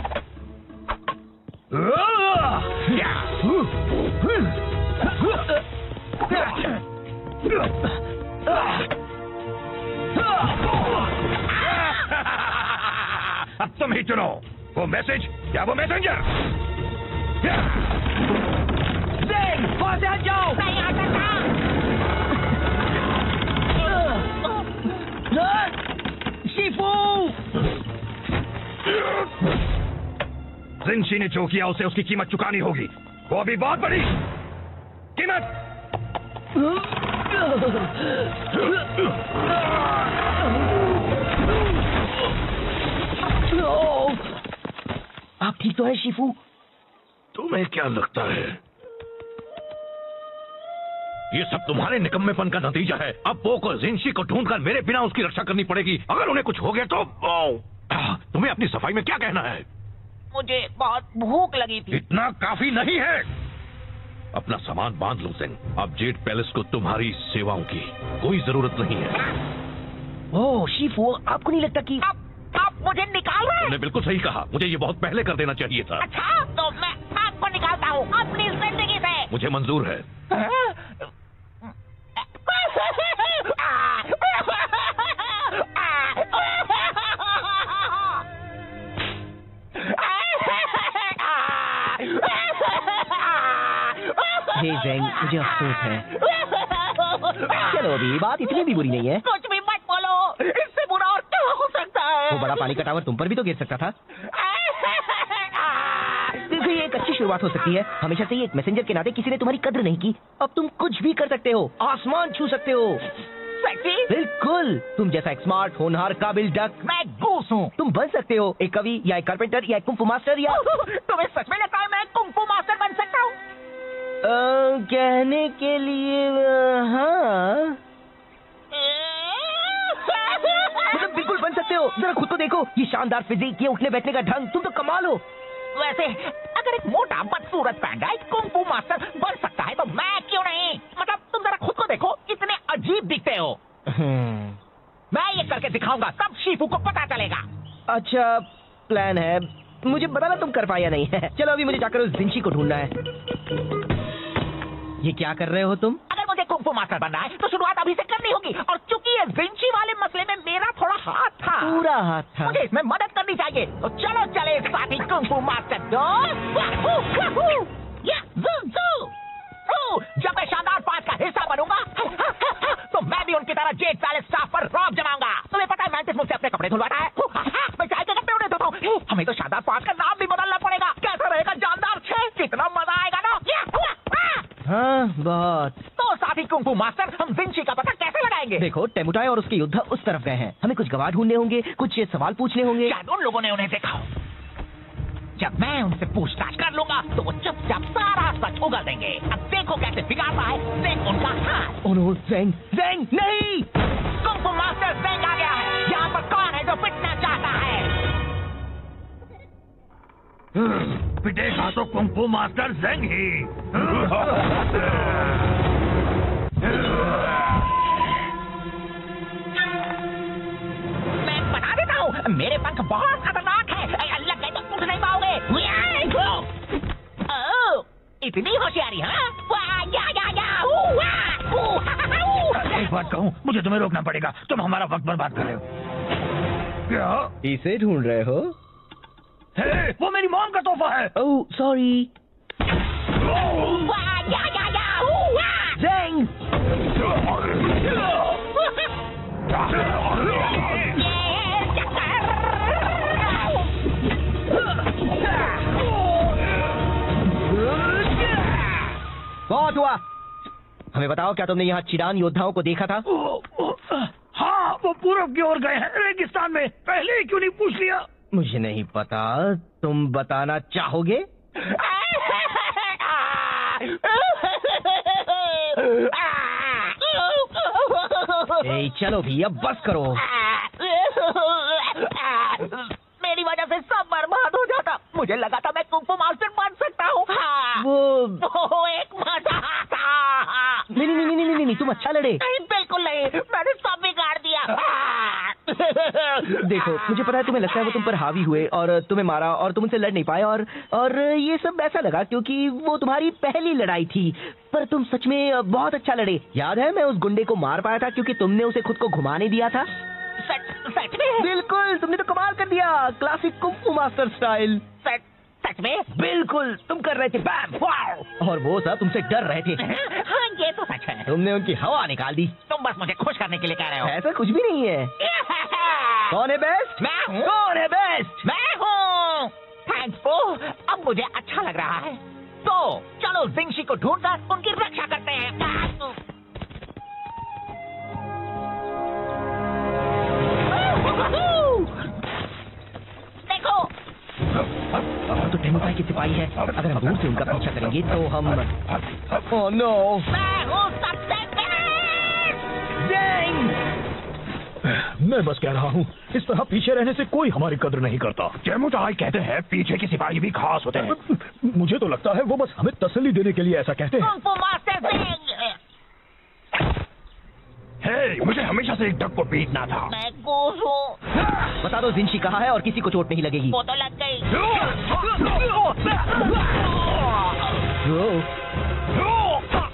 अब तुम ही चुनो, वो मैसेज या वो मैसेंजर। वहां से हट जाओ। नहीं आ सकता। शिफू, जिनशी ने जो किया उसे उसकी कीमत चुकानी होगी। वो अभी बहुत बड़ी कीमत। आप ठीक तो है शिफू? तुम्हें क्या लगता है ये सब तुम्हारे निकम्मेपन का नतीजा है? अब पोक और जिनशी को ढूंढकर मेरे बिना उसकी रक्षा करनी पड़ेगी। अगर उन्हें कुछ हो गया तो तुम्हें अपनी सफाई में क्या कहना है? मुझे बहुत भूख लगी थी। इतना काफी नहीं है। अपना सामान बांध लो सिंह। अब जेड पैलेस को तुम्हारी सेवाओं की कोई जरूरत नहीं है। ओह शिफू, आपको नहीं लगता कि आप, आप मुझे निकाल रहे हैं? तुमने बिल्कुल सही कहा, मुझे ये बहुत पहले कर देना चाहिए था। अच्छा, तो मैं आपको निकालता हूँ अपनी जिंदगी से। मुझे मंजूर है। हे ज़ेंग, मुझे अफसोस है। चलो अभी बात इतनी भी बुरी नहीं है। कुछ भी मत बोलो, इससे बुरा और क्या हो सकता है? वो बड़ा पानी का टावर तुम पर भी तो गिर सकता था। देखो ये एक अच्छी शुरुआत हो सकती है। हमेशा से ही एक मैसेंजर के नाते किसी ने तुम्हारी कद्र नहीं की। अब तुम कुछ भी कर सकते हो, आसमान छू सकते हो। सेक्सी? बिल्कुल, तुम जैसा एक स्मार्ट, होनहार, काबिल डक। मैं गूस हूँ। तुम बन सकते हो एक कवि या एक कारपेंटर या एक कुंग फू मास्टर या तुम्हें सच में लगता है मैं कुंग फू मास्टर बन सकता हूँ? अ, कहने के लिए अ, हाँ, मतलब बिल्कुल बन सकते हो। जरा खुद को देखो, ये शानदार फिजिक, ये उठने बैठने का ढंग, तुम तो कमाल हो। वैसे अगर एक मोटा बदसूरत पैंडा एक कुंग फू मास्टर बन सकता है तो मैं क्यों नहीं? मतलब तुम जरा खुद को देखो, कितने अजीब दिखते हो। मैं ये करके दिखाऊंगा, तब शिफू को पता चलेगा। अच्छा प्लान है, मुझे बताना तुम कर पाया नहीं है। चलो अभी मुझे जाकर उस जिनशी को ढूंढना है। ये क्या कर रहे हो तुम? अगर मुझे कुंग फू मास्टर बनना है तो शुरुआत अभी से करनी होगी, और चूंकि ये जिनशी वाले मसले में मेरा थोड़ा हाथ था, पूरा हाथ था, मुझे इसमें मदद करनी चाहिए। तो चलो चले साथी कुंग फू मास्टर दोस्त। या जू जू जब मैं शानदार पांच का हिस्सा बनूंगा तो मैं भी उनकी तरह जेड पैलेस स्टाफ पर रौब जमाऊंगा। तुम्हें पता है मैंटिस मुझसे अपने कपड़े धुलवाता है, मैं चाय के कपड़े उन्हें धोता हूँ। हमें तो शानदार पांच का नाम भी बदलना पड़ेगा। कैसा रहेगा जानदार छह? कितना मजा आएगा ना। हाँ बहुत। तो साथी कुंग फू मास्टर, हम जिनशी का पता कैसे लगाएंगे? देखो टेमुटाई और उसके योद्धा उस तरफ गए हैं। हमें कुछ गवाह ढूंढने होंगे, कुछ सवाल पूछने होंगे। शायद उन लोगों ने उन्हें देखा हो। जब मैं उनसे पूछताछ कर लूंगा तो वो चुपचाप सारा सच उगल देंगे। अब देखो कैसे बिगाड़ता है ज़ेंग उनका हाथ। ओह नो, ज़ेंग, ज़ेंग नहीं! कुंग फू मास्टर ज़ेंग आ गया है। यहाँ पर कौन है जो पिटना चाहता है? पिटेगा तो कुंग फू मास्टर ज़ेंग ही। मैं बता देता हूँ, मेरे पंख बहुत खतरनाक है। लग गए तो उठ नहीं पाओगे। ओह, इतनी होशियारी, हाँ? या या या एक बात कहूँ, मुझे तुम्हें रोकना पड़ेगा। तुम हमारा वक्त बर्बाद कर रहे हो। क्या इसे ढूंढ रहे हो? हे, वो मेरी मॉम का तोहफा है। Oh sorry. वाह, या, या, या, ऊ, वाह। ज़ेंग! ये चक्कर। बहुत हुआ। हमें बताओ, क्या तुमने यहाँ चिरान योद्धाओं को देखा था? हाँ, वो पूरब की ओर गए हैं, रेगिस्तान में। पहले ही क्यों नहीं पूछ लिया? मुझे नहीं पता, तुम बताना चाहोगे? ए, चलो भी, अब बस करो। मेरी वजह से सब बर्बाद हो जाता। मुझे लगा था मैं कुंग फू मास्टर बन सकता हूँ। वो वो एक मजाक था। नहीं नहीं नहीं नहीं नहीं नहीं, तुम अच्छा लड़े। नहीं, बिल्कुल नहीं, मैंने सब बिगाड़ दिया। देखो, मुझे पता है तुम्हें लगता है वो तुम पर हावी हुए और तुम्हें मारा और तुम उनसे लड़ नहीं पाए, और और ये सब ऐसा लगा क्योंकि वो तुम्हारी पहली लड़ाई थी। पर तुम सच में बहुत अच्छा लड़े। याद है, मैं उस गुंडे को मार पाया था क्योंकि तुमने उसे खुद को घुमाने दिया था। सच सच में? बिल्कुल, तुमने तो कमाल कर दिया, classic kung fu master style. सच सच में? बिल्कुल, तुम कर रहे थे बैम वाओ, और वो सब तुमसे डर रहे थे। हाँ, ये तो सच है। तुमने उनकी हवा निकाल दी। तुम बस मुझे खुश करने के लिए कह रहे हो। ऐसा कुछ भी नहीं है। कौन है बेस्ट? मैं हूँ। कौन है बेस्ट? मैं हूँ। थैंक्स को, अब मुझे अच्छा लग रहा है। तो चलो जिंगशी को ढूंढकर उनकी रक्षा करते हैं। देखो, तो टेमुपाई की सिपाही है। अगर हम दूर से उनका पीछा करेंगे तो हम ओह नो, मैं हूँ सबसे बेस्ट। मैं बस कह रहा हूँ, इस तरह पीछे रहने से कोई हमारी कद्र नहीं करता। टेमुटाई कहते हैं पीछे के सिपाही भी खास होते हैं। मुझे तो लगता है वो बस हमें तसल्ली देने के लिए ऐसा कहते हैं। Kung fu master Zeng. हे, मुझे हमेशा से एक डक को पीटना था। मैं गोस हूँ। बता दो जिंशी कहाँ है और किसी को चोट नहीं लगेगी। वो तो लग गई। ओ,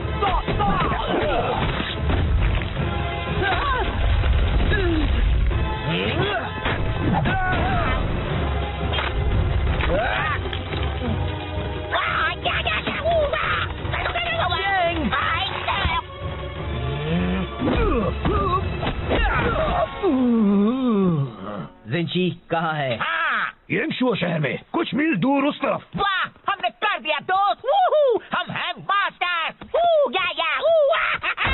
जिंशी कहाँ है? हाँ, येंगशुओ शहर में कुछ मील दूर उस तरफ। वाह, हमने कर दिया दोस्त। वूहू, हम हैं मास्टर्स। वू, या या, वू, आ, आ,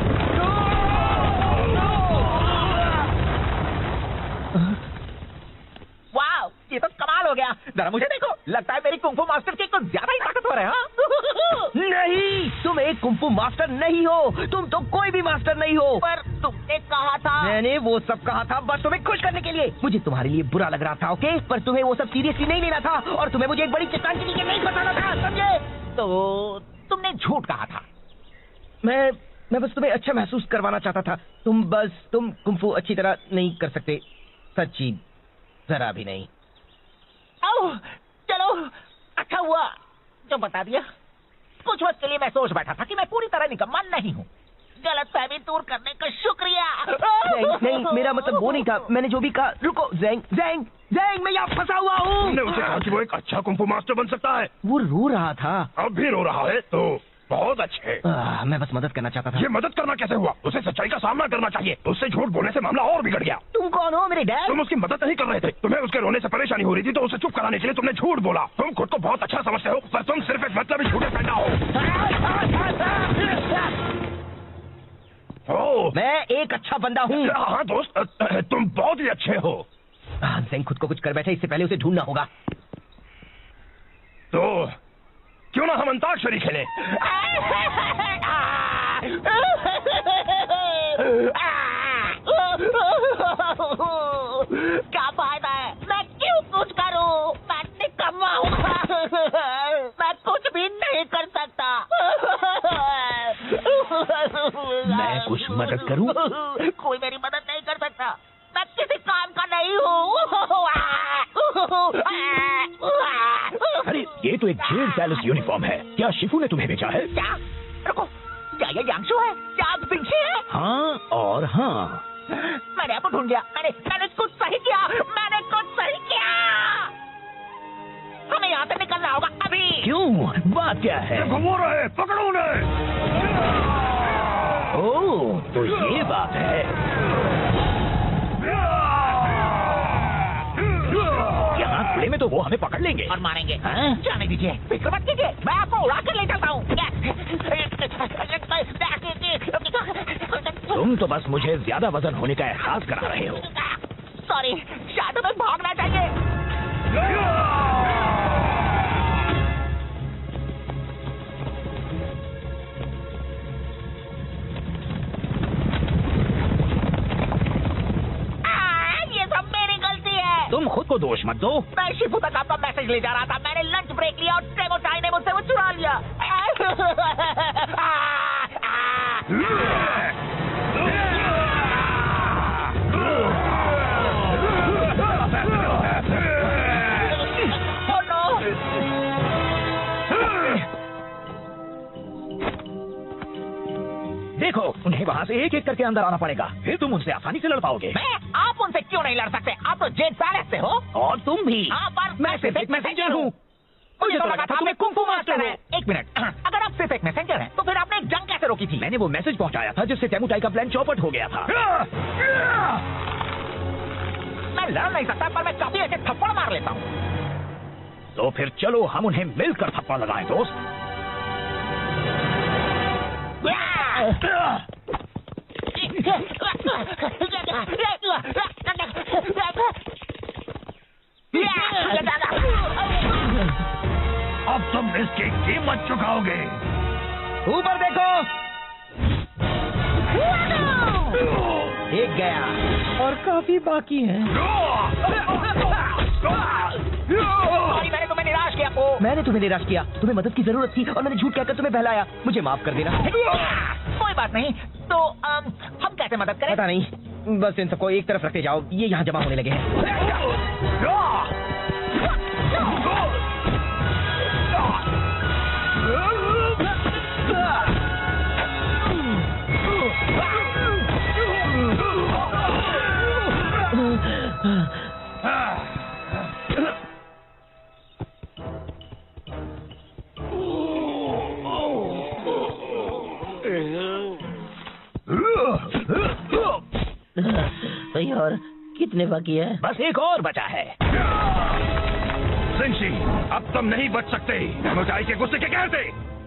आ। वाह, ये तो कमाल हो गया। जरा मुझे देखो, लगता है मेरी कुंग फू मास्टर की कुछ ज्यादा ही ताकतवर है। हाँ? नहीं, तुम एक कुंग फू मास्टर नहीं हो। तुम तो कोई भी मास्टर नहीं हो। पर तुमने कहा था। मैंने वो सब कहा था बस तुम्हें खुश करने के लिए। मुझे तुम्हारे लिए बुरा लग रहा था, ओके? पर तुम्हें वो सब सीरियसली नहीं लेना था और तुम्हें मुझे एक बड़ी चट्टान के नीचे नहीं फंसाना था, समझे? तो तुमने झूठ कहा था। मैं मैं बस तुम्हें अच्छा महसूस करवाना चाहता था। तुम बस तुम कुंग फू अच्छी तरह नहीं कर सकते, सच्ची जरा भी नहीं। ओह, चलो, अच्छा हुआ जो बता दिया। कुछ वक्त के लिए मैं सोच बैठा था कि मैं पूरी तरह निकम्मा नहीं हूँ। गलतफहमी दूर करने का शुक्रिया। नहीं नहीं, मेरा मतलब वो नहीं था। मैंने जो भी कहा, रुको ज़ेंग ज़ेंग ज़ेंग, मैं यहाँ फंसा हुआ हूँ। तुमने उसे कहा कि वो एक अच्छा कुंग फू मास्टर बन सकता है। वो रो रहा था। अब भी रो रहा है तो बहुत अच्छे। आह, मैं बस मदद करना चाहता था। ये मदद करना कैसे हुआ? उसे सच्चाई का सामना करना चाहिए। उससे झूठ बोलने से मामला और बिगड़ गया। तुम कौन हो, मेरे डैड? तुम उसकी मदद नहीं कर रहे थे। तुम्हें उसके रोने से परेशानी हो रही थी तो उसे चुप कराने के लिए तुमने झूठ बोला। तुम खुद को बहुत अच्छा समझते हो, पर तुम सिर्फ एक मतलबी झूठे पैदा हो। ओ, मैं एक अच्छा बंदा हूँ। हाँ दोस्त, तुम बहुत ही अच्छे हो। आह, ज़ेंग खुद को कुछ कर बैठे, इससे पहले उसे ढूंढना होगा। तो क्यों ना हम अंताक्षरी खेलें? क्या फायदा है? मैं क्यों कुछ करूं? मैं निकम्मा हूँ। मैं कुछ भी नहीं कर सकता। मैं कुछ मदद करूं? कोई मेरी मदद नहीं कर सकता। मैं किसी काम का नहीं हूँ। अरे ये तो एक जेल पैलेस यूनिफॉर्म है। क्या शिफू ने तुम्हें भेजा है? क्या? रुको, क्या ये यांगशु है? क्या आप जिंगशी है? हाँ और हाँ। मैंने आपको ढूंढ लिया। मैंने मैंने कुछ सही किया। मैंने कुछ सही किया। यहाँ से निकलना होगा अभी। क्यों? बात क्या है? घुमो रहे, पकड़ो उन्हें। ओह, तो ये बात है। यहाँ खुले में तो वो हमें पकड़ लेंगे और मारेंगे। हाँ? जाने दीजिए, फिक्र मत कीजिए, मैं आपको उड़ा कर ले चलता हूँ। तुम तो बस मुझे ज्यादा वजन होने का एहसास करा रहे हो। सॉरी, शायद हमें भागना चाहिए। तुम खुद को दोष मत दो। मैं शिफू तक आपका मैसेज ले जा रहा था, मैंने लंच ब्रेक लिया और टेमोचाई ने मुझसे वो चुरा लिया। देखो, उन्हें वहाँ से एक एक करके अंदर आना पड़ेगा, फिर तुम उनसे आसानी से लड़ पाओगे। मैं? आप उनसे क्यों नहीं लड़ सकते? आप तो जेड पैलेस से हो। और तुम भी। हाँ, पर मैं सिर्फ एक मैसेंजर हूँ। मुझे तो लगा था तुम्हें कुंफू मास्टर है। एक मिनट, अगर आप सिर्फ एक मैसेंजर हैं, तो फिर आपने जंग कैसे रोकी थी? मैंने वो मैसेज पहुँचाया था जिससे टेमुटाई का प्लान चौपट हो गया था। मैं लड़ नहीं सकता, पर मैं कभी ऐसे थप्पड़ मार लेता हूँ। तो फिर चलो हम उन्हें मिलकर थप्पड़ लगाएं, दोस्त। अब तुम इसकी कीमत चुकाओगे। ऊपर देखो। एक गया और काफी बाकी है। मैंने तुम्हें निराश किया। ओ। मैंने तुम्हें निराश किया। तुम्हें मदद की जरूरत थी और मैंने झूठ कहकर तुम्हें बहलाया। मुझे माफ कर देना। कोई बात नहीं। तो अम, हम कैसे मदद करें? पता नहीं, बस इन सबको एक तरफ रखते जाओ, ये यहाँ जमा होने लगे हैं। भाई और कितने बाकी है? बस एक और बचा है। सिंशी, अब तुम नहीं बच सकते। टेमुटाई के गुस्से के कहते।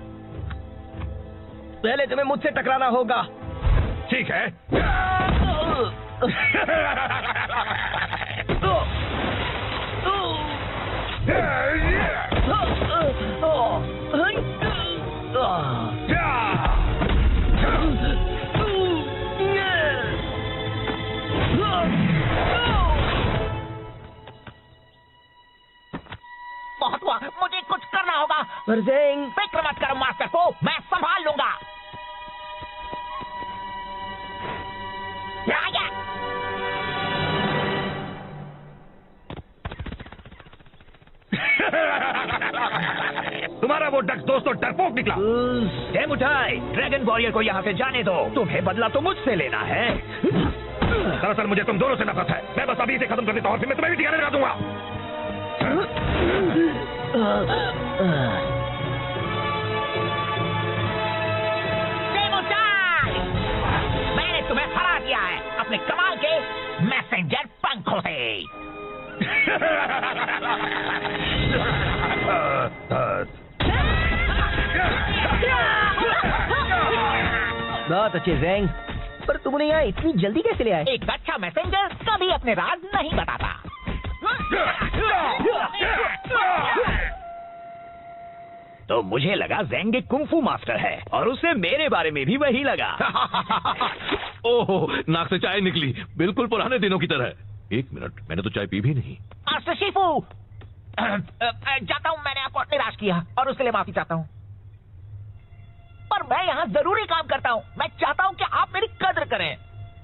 पहले तुम्हें मुझसे टकराना होगा। ठीक है। बहुत हुआ, मुझे कुछ करना होगा। वर्जेंग, फिक्र मत करो मास्टर को, मैं संभाल लूंगा। आ गया। तुम्हारा वो डक दोस्त तो डरपोक निकला। टेमुटाई, ड्रैगन वॉरियर को यहाँ से जाने दो। तुम्हें बदला तो मुझसे लेना है। दरअसल मुझे तुम दोनों से नफरत है। मैं बस अभी इसे खत्म कर देता हूँ, फिर मैं तुम्हें भी ठिकाने लगा दूंगा। टेमुटाई, मैंने तुम्हें हरा दिया है अपने कमाल के मैसेंजर पंखों से। बहुत अच्छे ज़ेंग, पर तुम उन्हें यहाँ इतनी जल्दी कैसे ले आए? एक अच्छा मैसेंजर कभी अपने राज नहीं बताता। तो मुझे लगा ज़ेंग एक कुंफू मास्टर है और उसे मेरे बारे में भी वही लगा। ओहो, नाक से चाय निकली, बिल्कुल पुराने दिनों की तरह। एक मिनट, मैंने तो चाय पी भी नहीं। मास्टर शिफू, जाता हूँ, मैंने आपको निराश किया और उसके लिए माफी चाहता हूँ। पर मैं यहाँ जरूरी काम करता हूँ। मैं चाहता हूँ कि आप मेरी कद्र करें।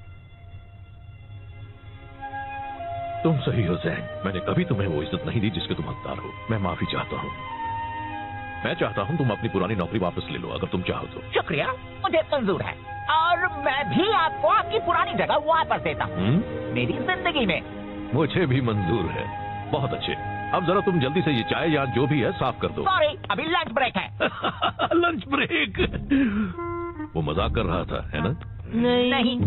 तुम सही हो ज़ेंग, मैंने कभी तुम्हें वो इज्जत नहीं दी जिसके तुम हकदार हो। मैं माफी चाहता हूँ। मैं चाहता हूँ तुम अपनी पुरानी नौकरी वापस ले लो, अगर तुम चाहो तो। शुक्रिया, मुझे मंजूर है। और मैं भी आपको आपकी पुरानी जगह वापस देता हूँ मेरी जिंदगी में। मुझे भी मंजूर है। बहुत अच्छे। अब जरा तुम जल्दी से ये चाय या जो भी है साफ कर दो। सॉरी, अभी लंच ब्रेक है। Lunch break? वो मजाक कर रहा था, है ना? नहीं, नहीं।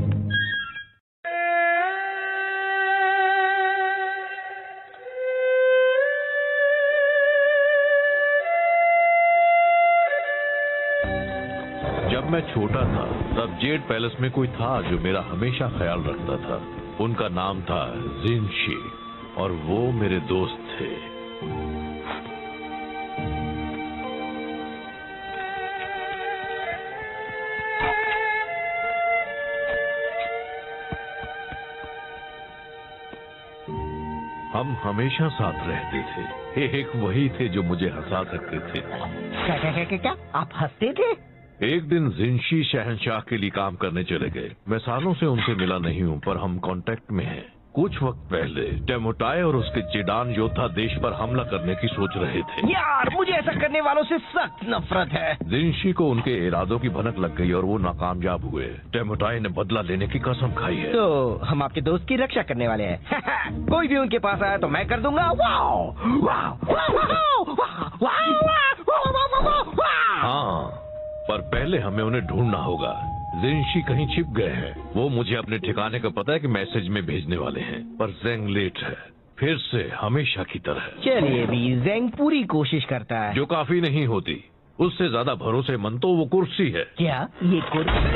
जब मैं छोटा था तब जेड पैलेस में कोई था जो मेरा हमेशा ख्याल रखता था। उनका नाम था जिनशी और वो मेरे दोस्त थे। हम हमेशा साथ रहते थे। एक वही थे जो मुझे हंसा सकते थे। क्या क्या क्या क्या क्या? आप हंसते थे? एक दिन जिनशी शहंशाह के लिए काम करने चले गए। मैं सालों से उनसे मिला नहीं हूँ, पर हम कांटेक्ट में हैं। कुछ वक्त पहले टेमोटाई और उसके जेडान योद्धा देश पर हमला करने की सोच रहे थे। यार, मुझे ऐसा करने वालों से सख्त नफरत है। जिनशी को उनके इरादों की भनक लग गई और वो नाकामयाब हुए। टेमोटाई ने बदला लेने की कसम खाई है। तो हम आपके दोस्त की रक्षा करने वाले हैं। कोई भी उनके पास आया तो मैं कर दूंगा। वाओ, वाओ, वाओ, वाओ, हाँ, पर पहले हमें उन्हें ढूंढना होगा। जिनशी कहीं छिप गए हैं। वो मुझे अपने ठिकाने का पता है कि मैसेज में भेजने वाले हैं, पर जेंग लेट है, फिर से हमेशा की तरह। चलिए भी, जेंग पूरी कोशिश करता है। जो काफी नहीं होती। उससे ज्यादा भरोसेमंद तो वो कुर्सी है। क्या ये कुर्सी?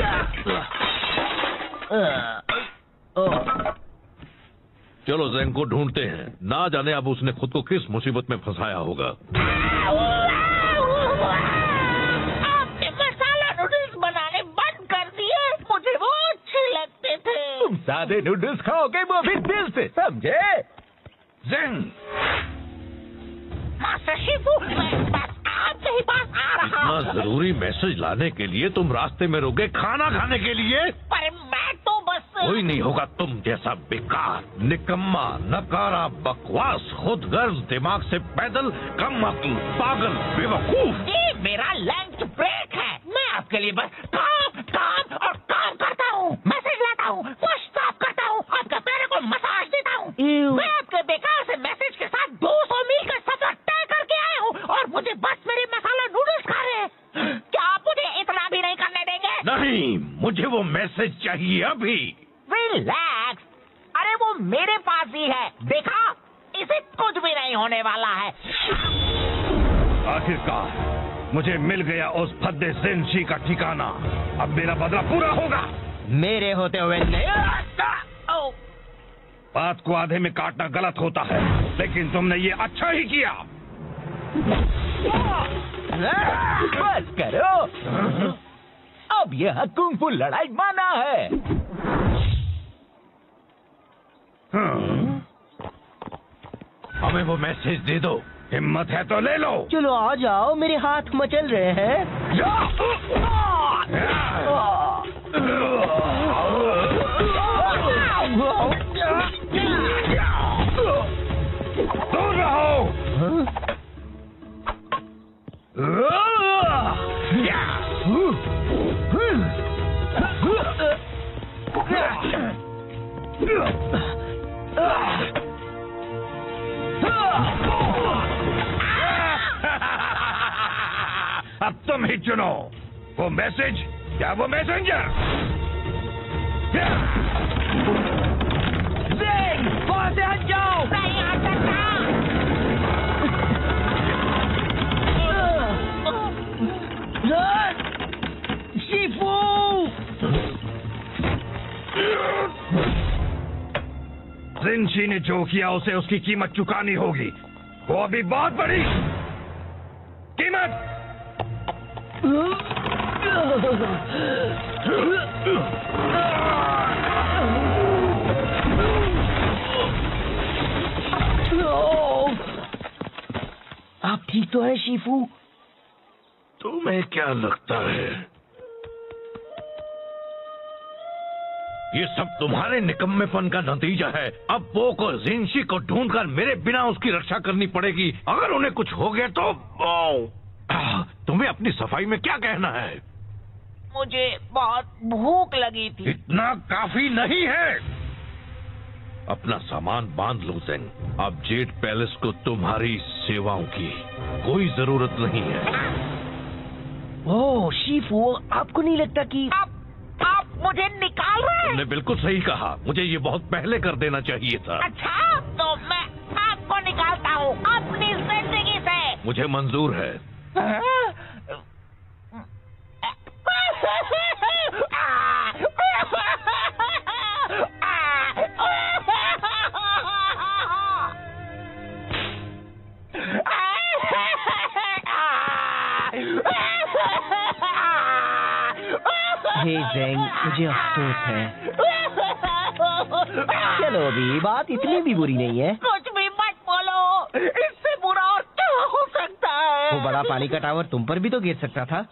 चलो जेंग को ढूंढते हैं। ना जाने अब उसने खुद को किस मुसीबत में फंसाया होगा। आपने मसाला नूडल्स बनाने बंद कर दिए। मुझे वो अच्छे लगते थे। तुम सादे नूडल्स खाओगे, वो भी दिल से, समझे? जेंग, मास्टर शिफू, मैं बस आपके ही पास आ रहा इतना हूँ। जरूरी मैसेज लाने के लिए तुम रास्ते में रुके खाना खाने के लिए? पर मैं तो बस कोई नहीं होगा तुम जैसा बेकार, निकम्मा, नकारा, बकवास, खुदगर्ज, दिमाग से पैदल, कम अक्ल, पागल, बेवकूफ। ये मेरा लंच ब्रेक है। मैं आपके लिए बस काम काम और काम करता हूँ। मैसेज लाता हूँ, फर्श साफ करता हूँ, आपके पैरों को मसाज देता हूँ। मैं आपके बेकार से मैसेज के साथ दो सौ मील का सफर तय करके आया हूँ और मुझे बस मेरे मसाला नूडल्स खा रहे हैं। क्या आप मुझे इतना भी नहीं करने देंगे? नहीं, मुझे वो मैसेज चाहिए अभी। रिलैक्स। अरे वो मेरे पास ही है, देखा? इसे कुछ भी नहीं होने वाला है। आखिरकार मुझे मिल गया उस फद्दे जिनशी का ठिकाना। अब मेरा बदला पूरा होगा। मेरे होते हुए नहीं। बात को आधे में काटना गलत होता है, लेकिन तुमने ये अच्छा ही किया। बस करो, अब यह कुंग फू लड़ाई माना है। हमें वो मैसेज दे दो। हिम्मत है तो ले लो। चलो आ जाओ, मेरे हाथ मचल रहे हैं। दूर रहो। अब तुम ही चुनो, वो मैसेज या वो मैसेंजर। वहां से हट जाओ। नहीं आ सकता। शिफू, जिनशी ने जो किया उसे उसकी कीमत चुकानी होगी। वो अभी बहुत बड़ी कीमत। आप ठीक तो है शिफू? तुम्हें क्या लगता है ये सब तुम्हारे निकम्मेपन का नतीजा है? अब पोक और जिनशी को ढूंढकर मेरे बिना उसकी रक्षा करनी पड़ेगी। अगर उन्हें कुछ हो गया तो तुम्हें अपनी सफाई में क्या कहना है? मुझे बहुत भूख लगी थी। इतना काफी नहीं है। अपना सामान बांध लो ज़ेंग। अब जेड पैलेस को तुम्हारी सेवाओं की कोई जरूरत नहीं है। ओह शिफू, आपको नहीं लगता कि आप आप मुझे निकाल रहे हैं? तुमने बिल्कुल सही कहा, मुझे ये बहुत पहले कर देना चाहिए था। अच्छा, तो मैं आपको निकालता हूँ अपनी जिंदगी से। मुझे मंजूर है। हे ज़ेंग, मुझे अफसोस है। चलो अभी बात इतनी भी बुरी नहीं है। कुछ भी मत बोलो, इससे बुरा और क्या हो सकता है? वो बड़ा पानी का टावर तुम पर भी तो गिर सकता था।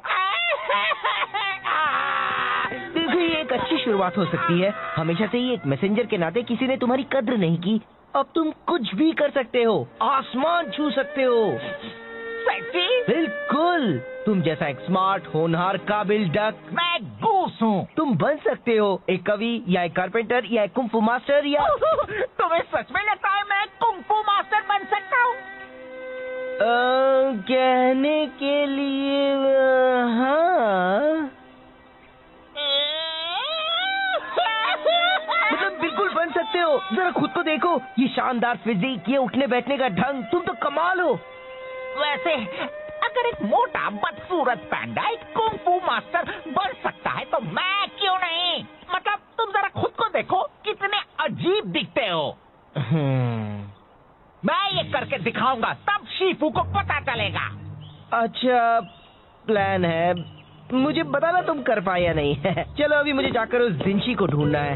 देखो, ये एक अच्छी शुरुआत हो सकती है। हमेशा से ही एक मैसेंजर के नाते किसी ने तुम्हारी कद्र नहीं की। अब तुम कुछ भी कर सकते हो, आसमान छू सकते हो। सच्ची? बिल्कुल, तुम जैसा एक स्मार्ट, होनहार, काबिल डक। मैं गूस हूँ। तुम बन सकते हो एक कवि या एक कारपेंटर या एक कुंफू मास्टर या तुम्हें सच में लगता है मैं कुंफू मास्टर बन सकता हूँ? अ, कहने के लिए अ, हाँ, मतलब बिल्कुल बन सकते हो। जरा खुद को देखो, ये शानदार फिजिक, ये उठने बैठने का ढंग, तुम तो कमाल हो। वैसे अगर एक मोटा बदसूरत पैंडा एक कुंफू मास्टर बन सकता है तो मैं क्यों नहीं? मतलब तुम जरा खुद को देखो, कितने अजीब दिखते हो। हम्म, मैं ये करके दिखाऊंगा, तब शीफू को पता चलेगा। अच्छा प्लान है, मुझे बताना तुम कर पाए या नहीं। चलो अभी मुझे जाकर उस जिंशी को ढूंढना है।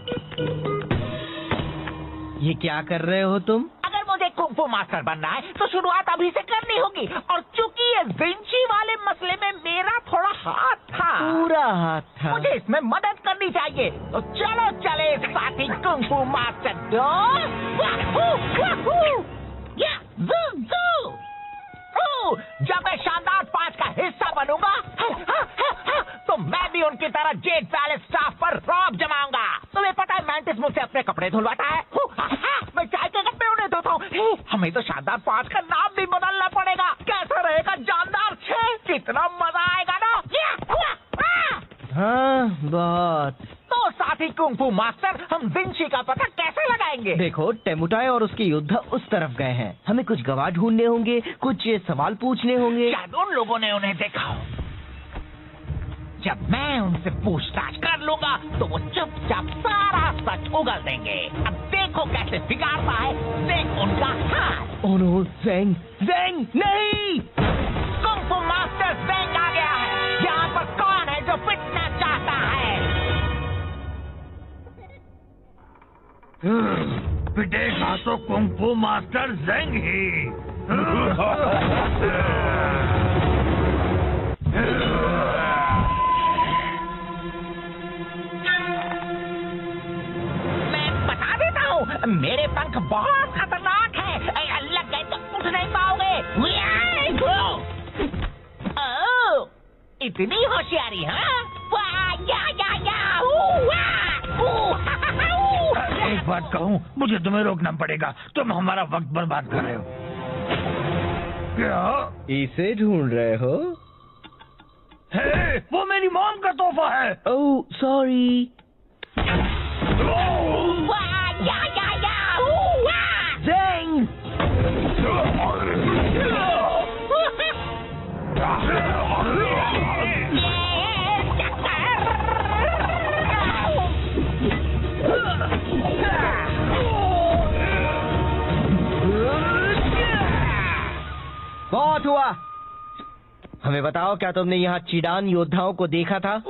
ये क्या कर रहे हो तुम? अगर मुझे कुंफू मास्टर बनना है तो शुरुआत अभी से करनी होगी, और चूंकि ये जिंशी वाले मसले में मेरा थोड़ा हाथ था, पूरा हाथ था। मुझे इसमें मदद करनी चाहिए। तो चलो चले साथी कुंफू मास्टर दोस्त। वाहू, वाहू, या, जू, जू। ओ, जब मैं शानदार पांच का हिस्सा बनूंगा हा, हा, हा, हा, तो मैं भी उनकी तरह जेड पैलेस स्टाफ पर रौब जमाऊंगा। तुम्हें पता है मैंटिस मुझसे अपने कपड़े धुलवाता है। हु, हा, हा, मैं चाय के कपड़े उन्हें धोता हूँ। हे, हमें तो शानदार पांच का नाम भी बदलना पड़ेगा। कैसा रहेगा जानदार छह? कितना मजा आएगा ना। या, हुआ, आ। हाँ बहुत। तो साथी कुंफू मास्टर, हम जिंशी का पता कैसे लगाएंगे? देखो, टेमुटाई और उसके योद्धा उस तरफ गए हैं। हमें कुछ गवाह ढूंढने होंगे, कुछ सवाल पूछने होंगे। शायद उन लोगों ने उन्हें देखा हो। जब मैं उनसे पूछताछ कर लूंगा तो वो चुपचाप सारा सच उगल देंगे। अब देखो कैसे बिगाड़ता है देख उनका हाथ। ओह नो, ज़ेंग, ज़ेंग, नहीं! कुंफू मास्टर ज़ेंग आ गया है। यहाँ पर कौन है जो पिटना चाहता है? पिटेगा तो कुंफू मास्टर ज़ेंग ही। मैं बता देता हूँ, मेरे पंख बहुत खतरनाक है। लग गए तो उठ नहीं पाओगे। ओह, इतनी होशियारी, हाँ? वाह, या, या, या, ऊ, वाह, ऊ, हा, हा, हा, ऊ। एक बात कहूँ, मुझे तुम्हें रोकना पड़ेगा। तुम हमारा वक्त बर्बाद कर रहे हो। क्या? इसे ढूंढ रहे हो? हे, वो मेरी मॉम का तोहफा है। Oh sorry. वाह, या, या, या, ऊ, वाह। ज़ेंग! बहुत हुआ। हमें बताओ, क्या तुमने यहाँ चीडान योद्धाओं को देखा था?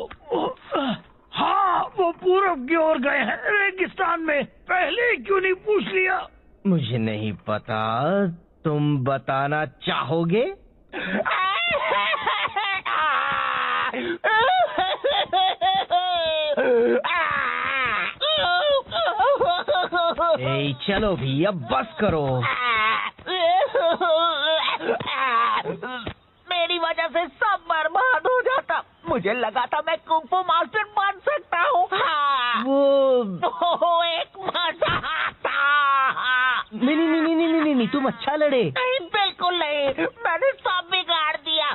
हाँ, वो पूरब की ओर गए हैं, रेगिस्तान में। पहले क्यों नहीं पूछ लिया? मुझे नहीं पता, तुम बताना चाहोगे? ए, चलो भी, अब बस करो। मेरी वजह से सब बर्बाद हो जाता। मुझे लगा था मैं कुंफू मास्टर बन सकता हूँ। हाँ। वो वो एक तुम अच्छा लड़े। नहीं, बिल्कुल नहीं, मैंने सब बिगाड़ दिया।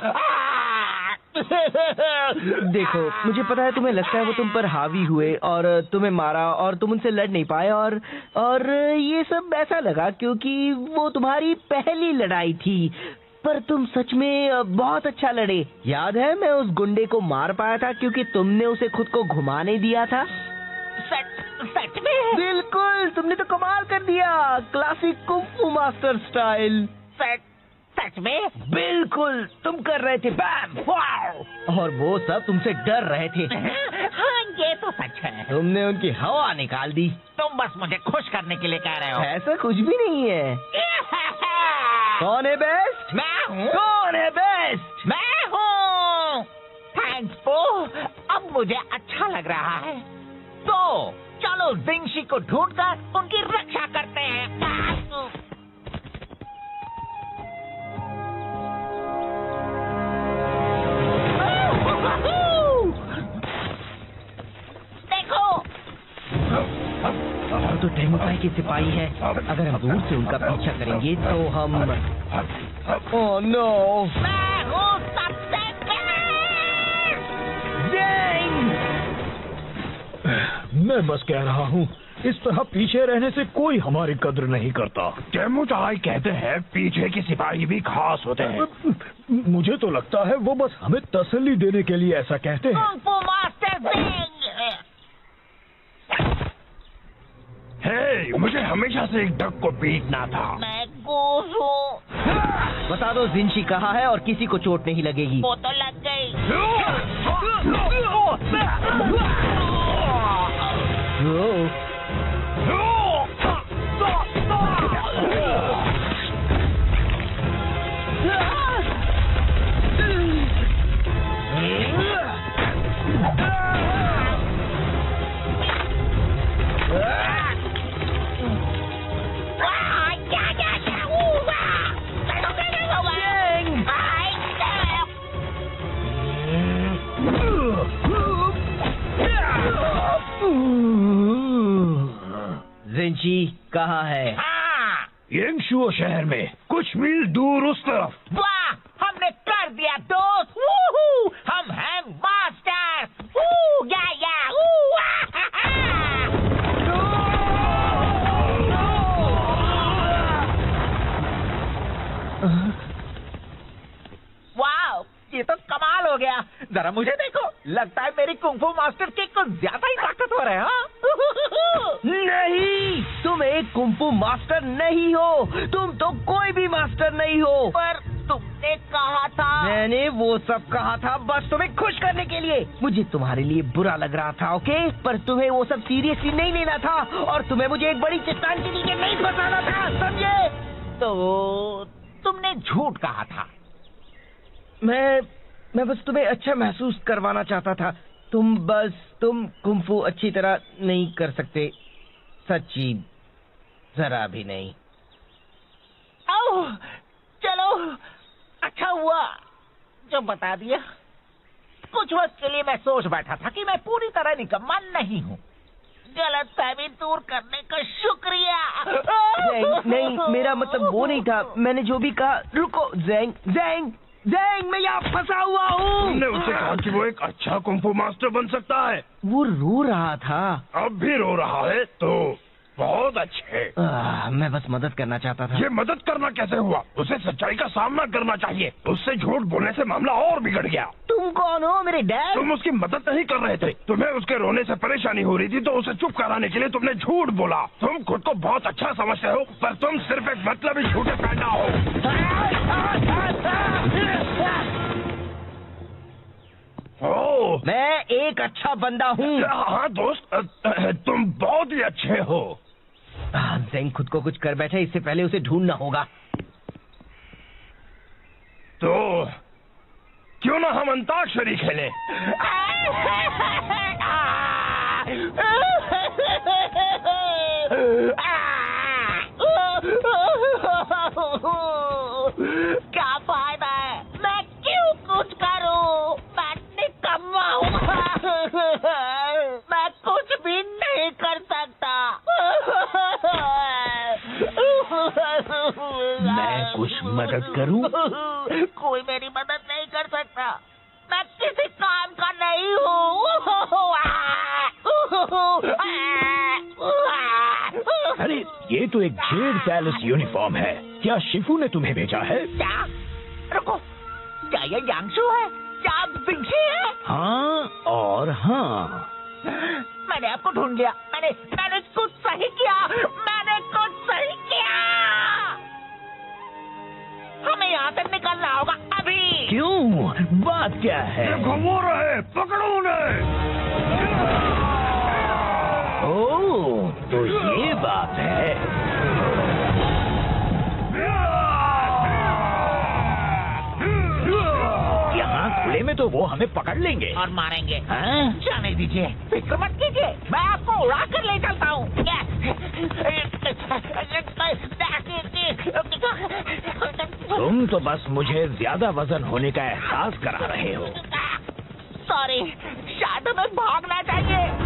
देखो, मुझे पता है तुम्हें लगता है वो तुम पर हावी हुए और तुम्हें मारा और तुम उनसे लड़ नहीं पाए और और ये सब ऐसा लगा क्योंकि वो तुम्हारी पहली लड़ाई थी, पर तुम सच में बहुत अच्छा लड़े। याद है मैं उस गुंडे को मार पाया था क्योंकि तुमने उसे खुद को घुमाने दिया था। सच सच में? बिल्कुल, तुमने तो कमाल कर दिया, क्लासिक कुंफू मास्टर स्टाइल। सच सच में? बिल्कुल, तुम कर रहे थे बैम वाव, और वो सब तुमसे डर रहे थे। हाँ, ये तो सच है। तुमने उनकी हवा निकाल दी। तुम बस मुझे खुश करने के लिए कह रहे हो। ऐसा कुछ भी नहीं है। कौन है बेस्ट? मैं हूँ। कौन है बेस्ट? मैं हूँ। थैंक्स पो, अब मुझे अच्छा लग रहा है। तो चलो जिंगशी को ढूंढकर उनकी रक्षा करते हैं। देखो, वो तो टेमुकाई के सिपाही है। अगर हम दूर से उनका पीछा करेंगे तो हम ओह नो, मैं हूँ सबसे मैं बस कह रहा हूँ, इस तरह पीछे रहने से कोई हमारी कद्र नहीं करता। टेमुचाई कहते हैं पीछे के सिपाही भी खास होते हैं। मुझे तो लगता है वो बस हमें तसल्ली देने के लिए ऐसा कहते हैं। कुंफू मास्टर जिंग। हे, मुझे हमेशा से एक डक को पीटना था। मैं गूज हूँ। बता दो जिंशी कहाँ है और किसी को चोट नहीं लगेगी। वो तो लग गई। ओह, जिंशी कहाँ है? हाँ, येंगशुओ शहर में कुछ मील दूर उस तरफ। वाह, हमने कर दिया दोस्त। वूहू, हम हैं मास्टर। वू, या या वू, आ, आ, आ। वाह, ये तो कमाल हो गया। जरा मुझे देखो, लगता है मेरी कुंफू मास्टर की कुछ ज्यादा ही ताकतवर है। हाँ? नहीं, तुम एक कुंफू मास्टर नहीं हो। तुम तो कोई भी मास्टर नहीं हो। पर तुमने कहा था। मैंने वो सब कहा था बस तुम्हें खुश करने के लिए। मुझे तुम्हारे लिए बुरा लग रहा था, ओके, पर तुम्हें वो सब सीरियसली नहीं लेना था और तुम्हें मुझे एक बड़ी चट्टान के नीचे नहीं फंसाना था, समझे? तो तुमने झूठ कहा था। मैं मैं बस तुम्हें अच्छा महसूस करवाना चाहता था। तुम बस तुम कुंफू अच्छी तरह नहीं कर सकते, सच्ची, जरा भी नहीं। ओह, चलो, अच्छा हुआ जो बता दिया। कुछ वक्त के लिए मैं सोच बैठा था कि मैं पूरी तरह निकम्मा नहीं हूँ। गलतफहमी दूर करने का शुक्रिया। ज़ेंग, नहीं, मेरा मतलब वो नहीं था। मैंने जो भी कहा, रुको ज़ेंग, ज़ेंग, ज़ेंग, मैं यहाँ फंसा हुआ हूँ। तुमने उससे कहा कि वो एक अच्छा कुंफू मास्टर बन सकता है। वो रो रहा था। अब भी रो रहा है तो बहुत अच्छे। आह, मैं बस मदद करना चाहता था। ये मदद करना कैसे हुआ? उसे सच्चाई का सामना करना चाहिए। उससे झूठ बोलने से मामला और बिगड़ गया। तुम कौन हो, मेरे डैड? तुम उसकी मदद नहीं कर रहे थे। तुम्हें उसके रोने से परेशानी हो रही थी तो उसे चुप कराने के लिए तुमने झूठ बोला। तुम खुद को बहुत अच्छा समझते हो, पर तुम सिर्फ एक मतलबी झूठे पैदा हो। ओह, मैं एक अच्छा बंदा हूँ। हाँ दोस्त, तुम बहुत ही अच्छे हो। ज़ेंग खुद को कुछ कर बैठा, इससे पहले उसे ढूंढना होगा। तो क्यों ना हम अंताक्षरी खेलें? क्या फायदा है? मैं क्यों कुछ करूं? मैं निकम्मा हूँ। मैं कुछ भी नहीं कर सकता। मदद करूं? कोई मेरी मदद नहीं कर सकता, मैं किसी काम का नहीं हूँ। अरे ये तो एक जेड पैलेस यूनिफॉर्म है। क्या शिफू ने तुम्हें भेजा है? क्या? रुको, क्या ये यांगशु है? क्या आप जिंगशी है? हाँ और हाँ। मैंने आपको ढूंढ लिया। मैंने मैंने कुछ सही किया। मैंने कुछ सही किया। हमें यहाँ से निकलना होगा अभी। क्यों? बात क्या है? घुमो रहे, पकड़ो उन्हें। ओह, तो ये बात है। यहाँ खुले में तो वो हमें पकड़ लेंगे और मारेंगे। हाँ? जाने दीजिए, फिक्र मत कीजिए, मैं आपको उड़ा कर ले चलता हूँ। तुम तो बस मुझे ज्यादा वजन होने का एहसास करा रहे हो। सॉरी, शायद हमें भागना चाहिए।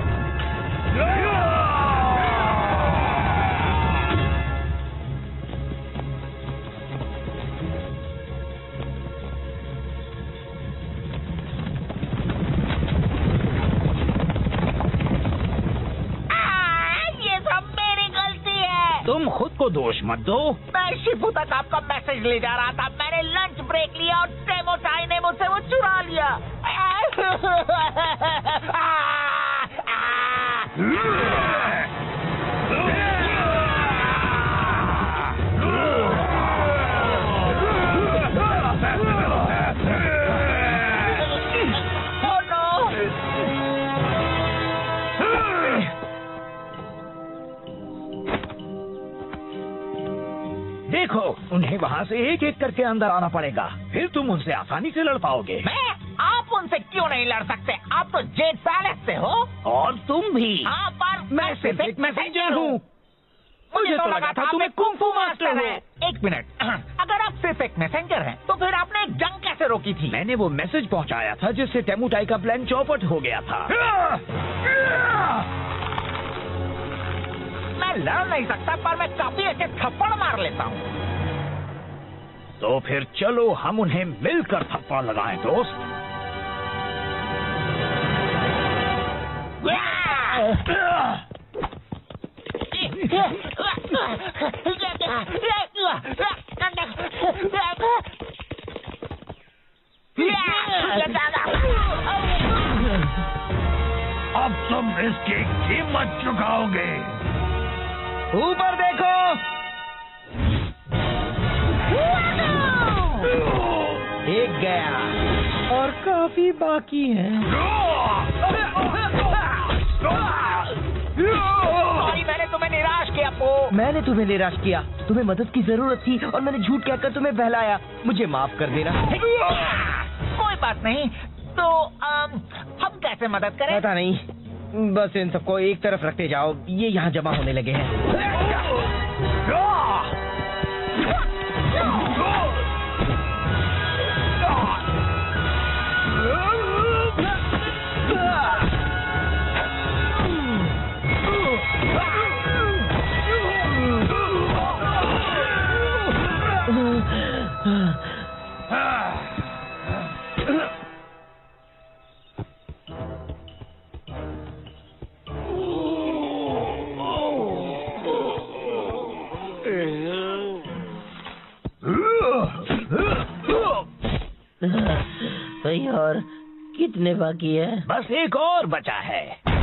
तुम खुद को दोष मत दो। मैं शिफू तक आपका मैसेज ले जा रहा था। मैंने लंच ब्रेक लिया और टेमो चाय ने मुझसे वो चुरा लिया। देखो, उन्हें वहाँ से एक एक करके अंदर आना पड़ेगा, फिर तुम उनसे आसानी से लड़ पाओगे। मैं? आप उनसे क्यों नहीं लड़ सकते? आप तो जेड पैलेस से हो। और तुम भी। हाँ, पर मैं सिर्फ एक मैसेंजर हूँ। मुझे तो लगा था तुम्हें कुंग फू मास्टर है। एक मिनट, अगर आप सिर्फ एक मैसेंजर हैं, तो फिर आपने एक जंग कैसे रोकी थी? मैंने वो मैसेज पहुँचाया था जिससे टेमुटाई का प्लान चौपट हो गया था। मैं लड़ नहीं सकता, पर मैं काफी अच्छे थप्पड़ मार लेता हूँ। तो फिर चलो हम उन्हें मिलकर थप्पड़ लगाएं दोस्त। अब तुम इसकी कीमत चुकाओगे। ऊपर देखो। एक गया और काफी बाकी है। सॉरी, मैंने तुम्हें निराश किया पो। मैंने तुम्हें निराश किया। तुम्हें मदद की जरूरत थी और मैंने झूठ कहकर तुम्हें बहलाया। मुझे माफ कर देना। कोई बात नहीं। तो आम, हम कैसे मदद करें? पता नहीं, बस इन सबको एक तरफ रखते जाओ। ये यहाँ जमा होने लगे हैं। भाई, और कितने बाकी है? बस एक और बचा है।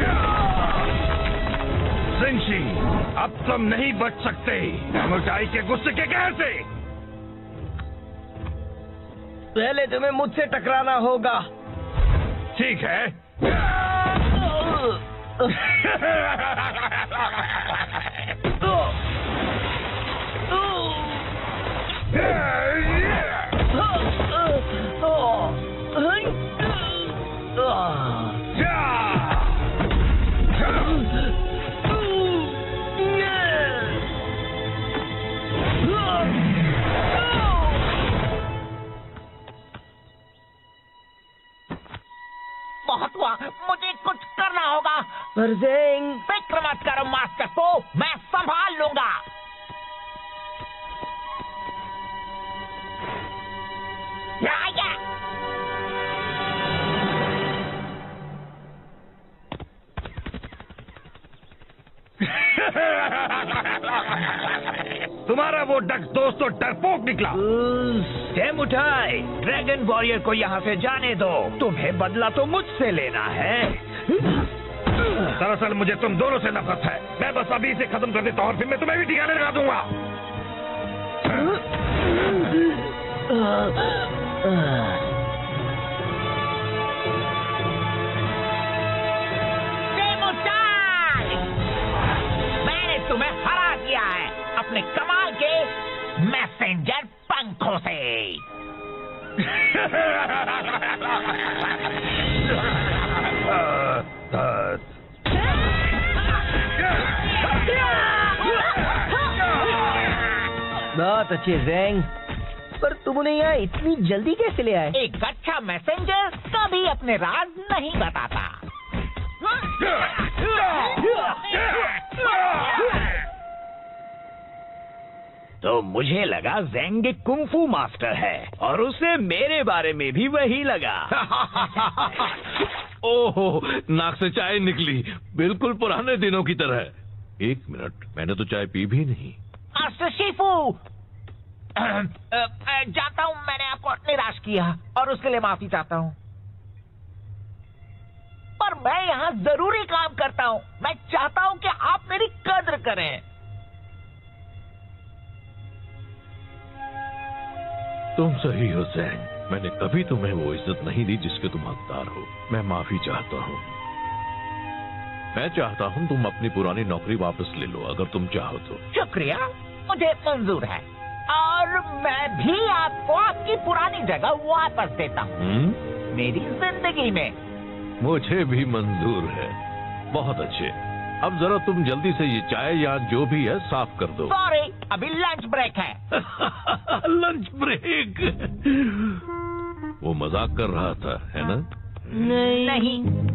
जिंगशी, अब तुम नहीं बच सकते टेमुटाई के गुस्से के कहर से। पहले तुम्हें मुझसे टकराना होगा। ठीक है। बहुत हुआ, मुझे कुछ करना होगा। परजेंग, फिक्र मत करो मास्टर पो, मैं संभाल लूंगा। तुम्हारा वो डक दोस्त तो डरपोक निकला। सेमुटाई, ड्रैगन वॉरियर को यहाँ से जाने दो। तुम्हें बदला तो मुझसे लेना है। दरअसल मुझे तुम दोनों से नफरत है। मैं बस अभी इसे खत्म कर देता हूँ और फिर मैं तुम्हें भी ठिकाने लगा दूंगा। मैंने तुम्हें हरा दिया है अपने कमाल के मैसेंजर पंखों से। बहुत अच्छे ज़ैंग, पर तुम उन्हें यहाँ इतनी जल्दी कैसे ले आए? एक अच्छा मैसेंजर कभी अपने राज नहीं बताता। तो मुझे लगा ज़ैंग एक कुंफू मास्टर है और उसे मेरे बारे में भी वही लगा। ओहो, नाक से चाय निकली, बिल्कुल पुराने दिनों की तरह। एक मिनट, मैंने तो चाय पी भी नहीं। मास्टर शिफू, जानता हूँ मैंने आपको निराश किया और उसके लिए माफी चाहता हूँ, पर मैं यहाँ जरूरी काम करता हूँ। मैं चाहता हूँ कि आप मेरी कद्र करें। तुम सही हो ज़ैंग, मैंने कभी तुम्हें वो इज्जत नहीं दी जिसके तुम हकदार हो। मैं माफी चाहता हूँ। मैं चाहता हूँ तुम अपनी पुरानी नौकरी वापस ले लो, अगर तुम चाहो तो। शुक्रिया, मुझे मंजूर है और मैं भी आपको आपकी पुरानी जगह वापस देता हूँ मेरी जिंदगी में। मुझे भी मंजूर है। बहुत अच्छे, अब जरा तुम जल्दी से ये चाय या जो भी है साफ कर दो। सॉरी, अभी लंच ब्रेक है। Lunch break? वो मजाक कर रहा था, है ना? नहीं, नहीं।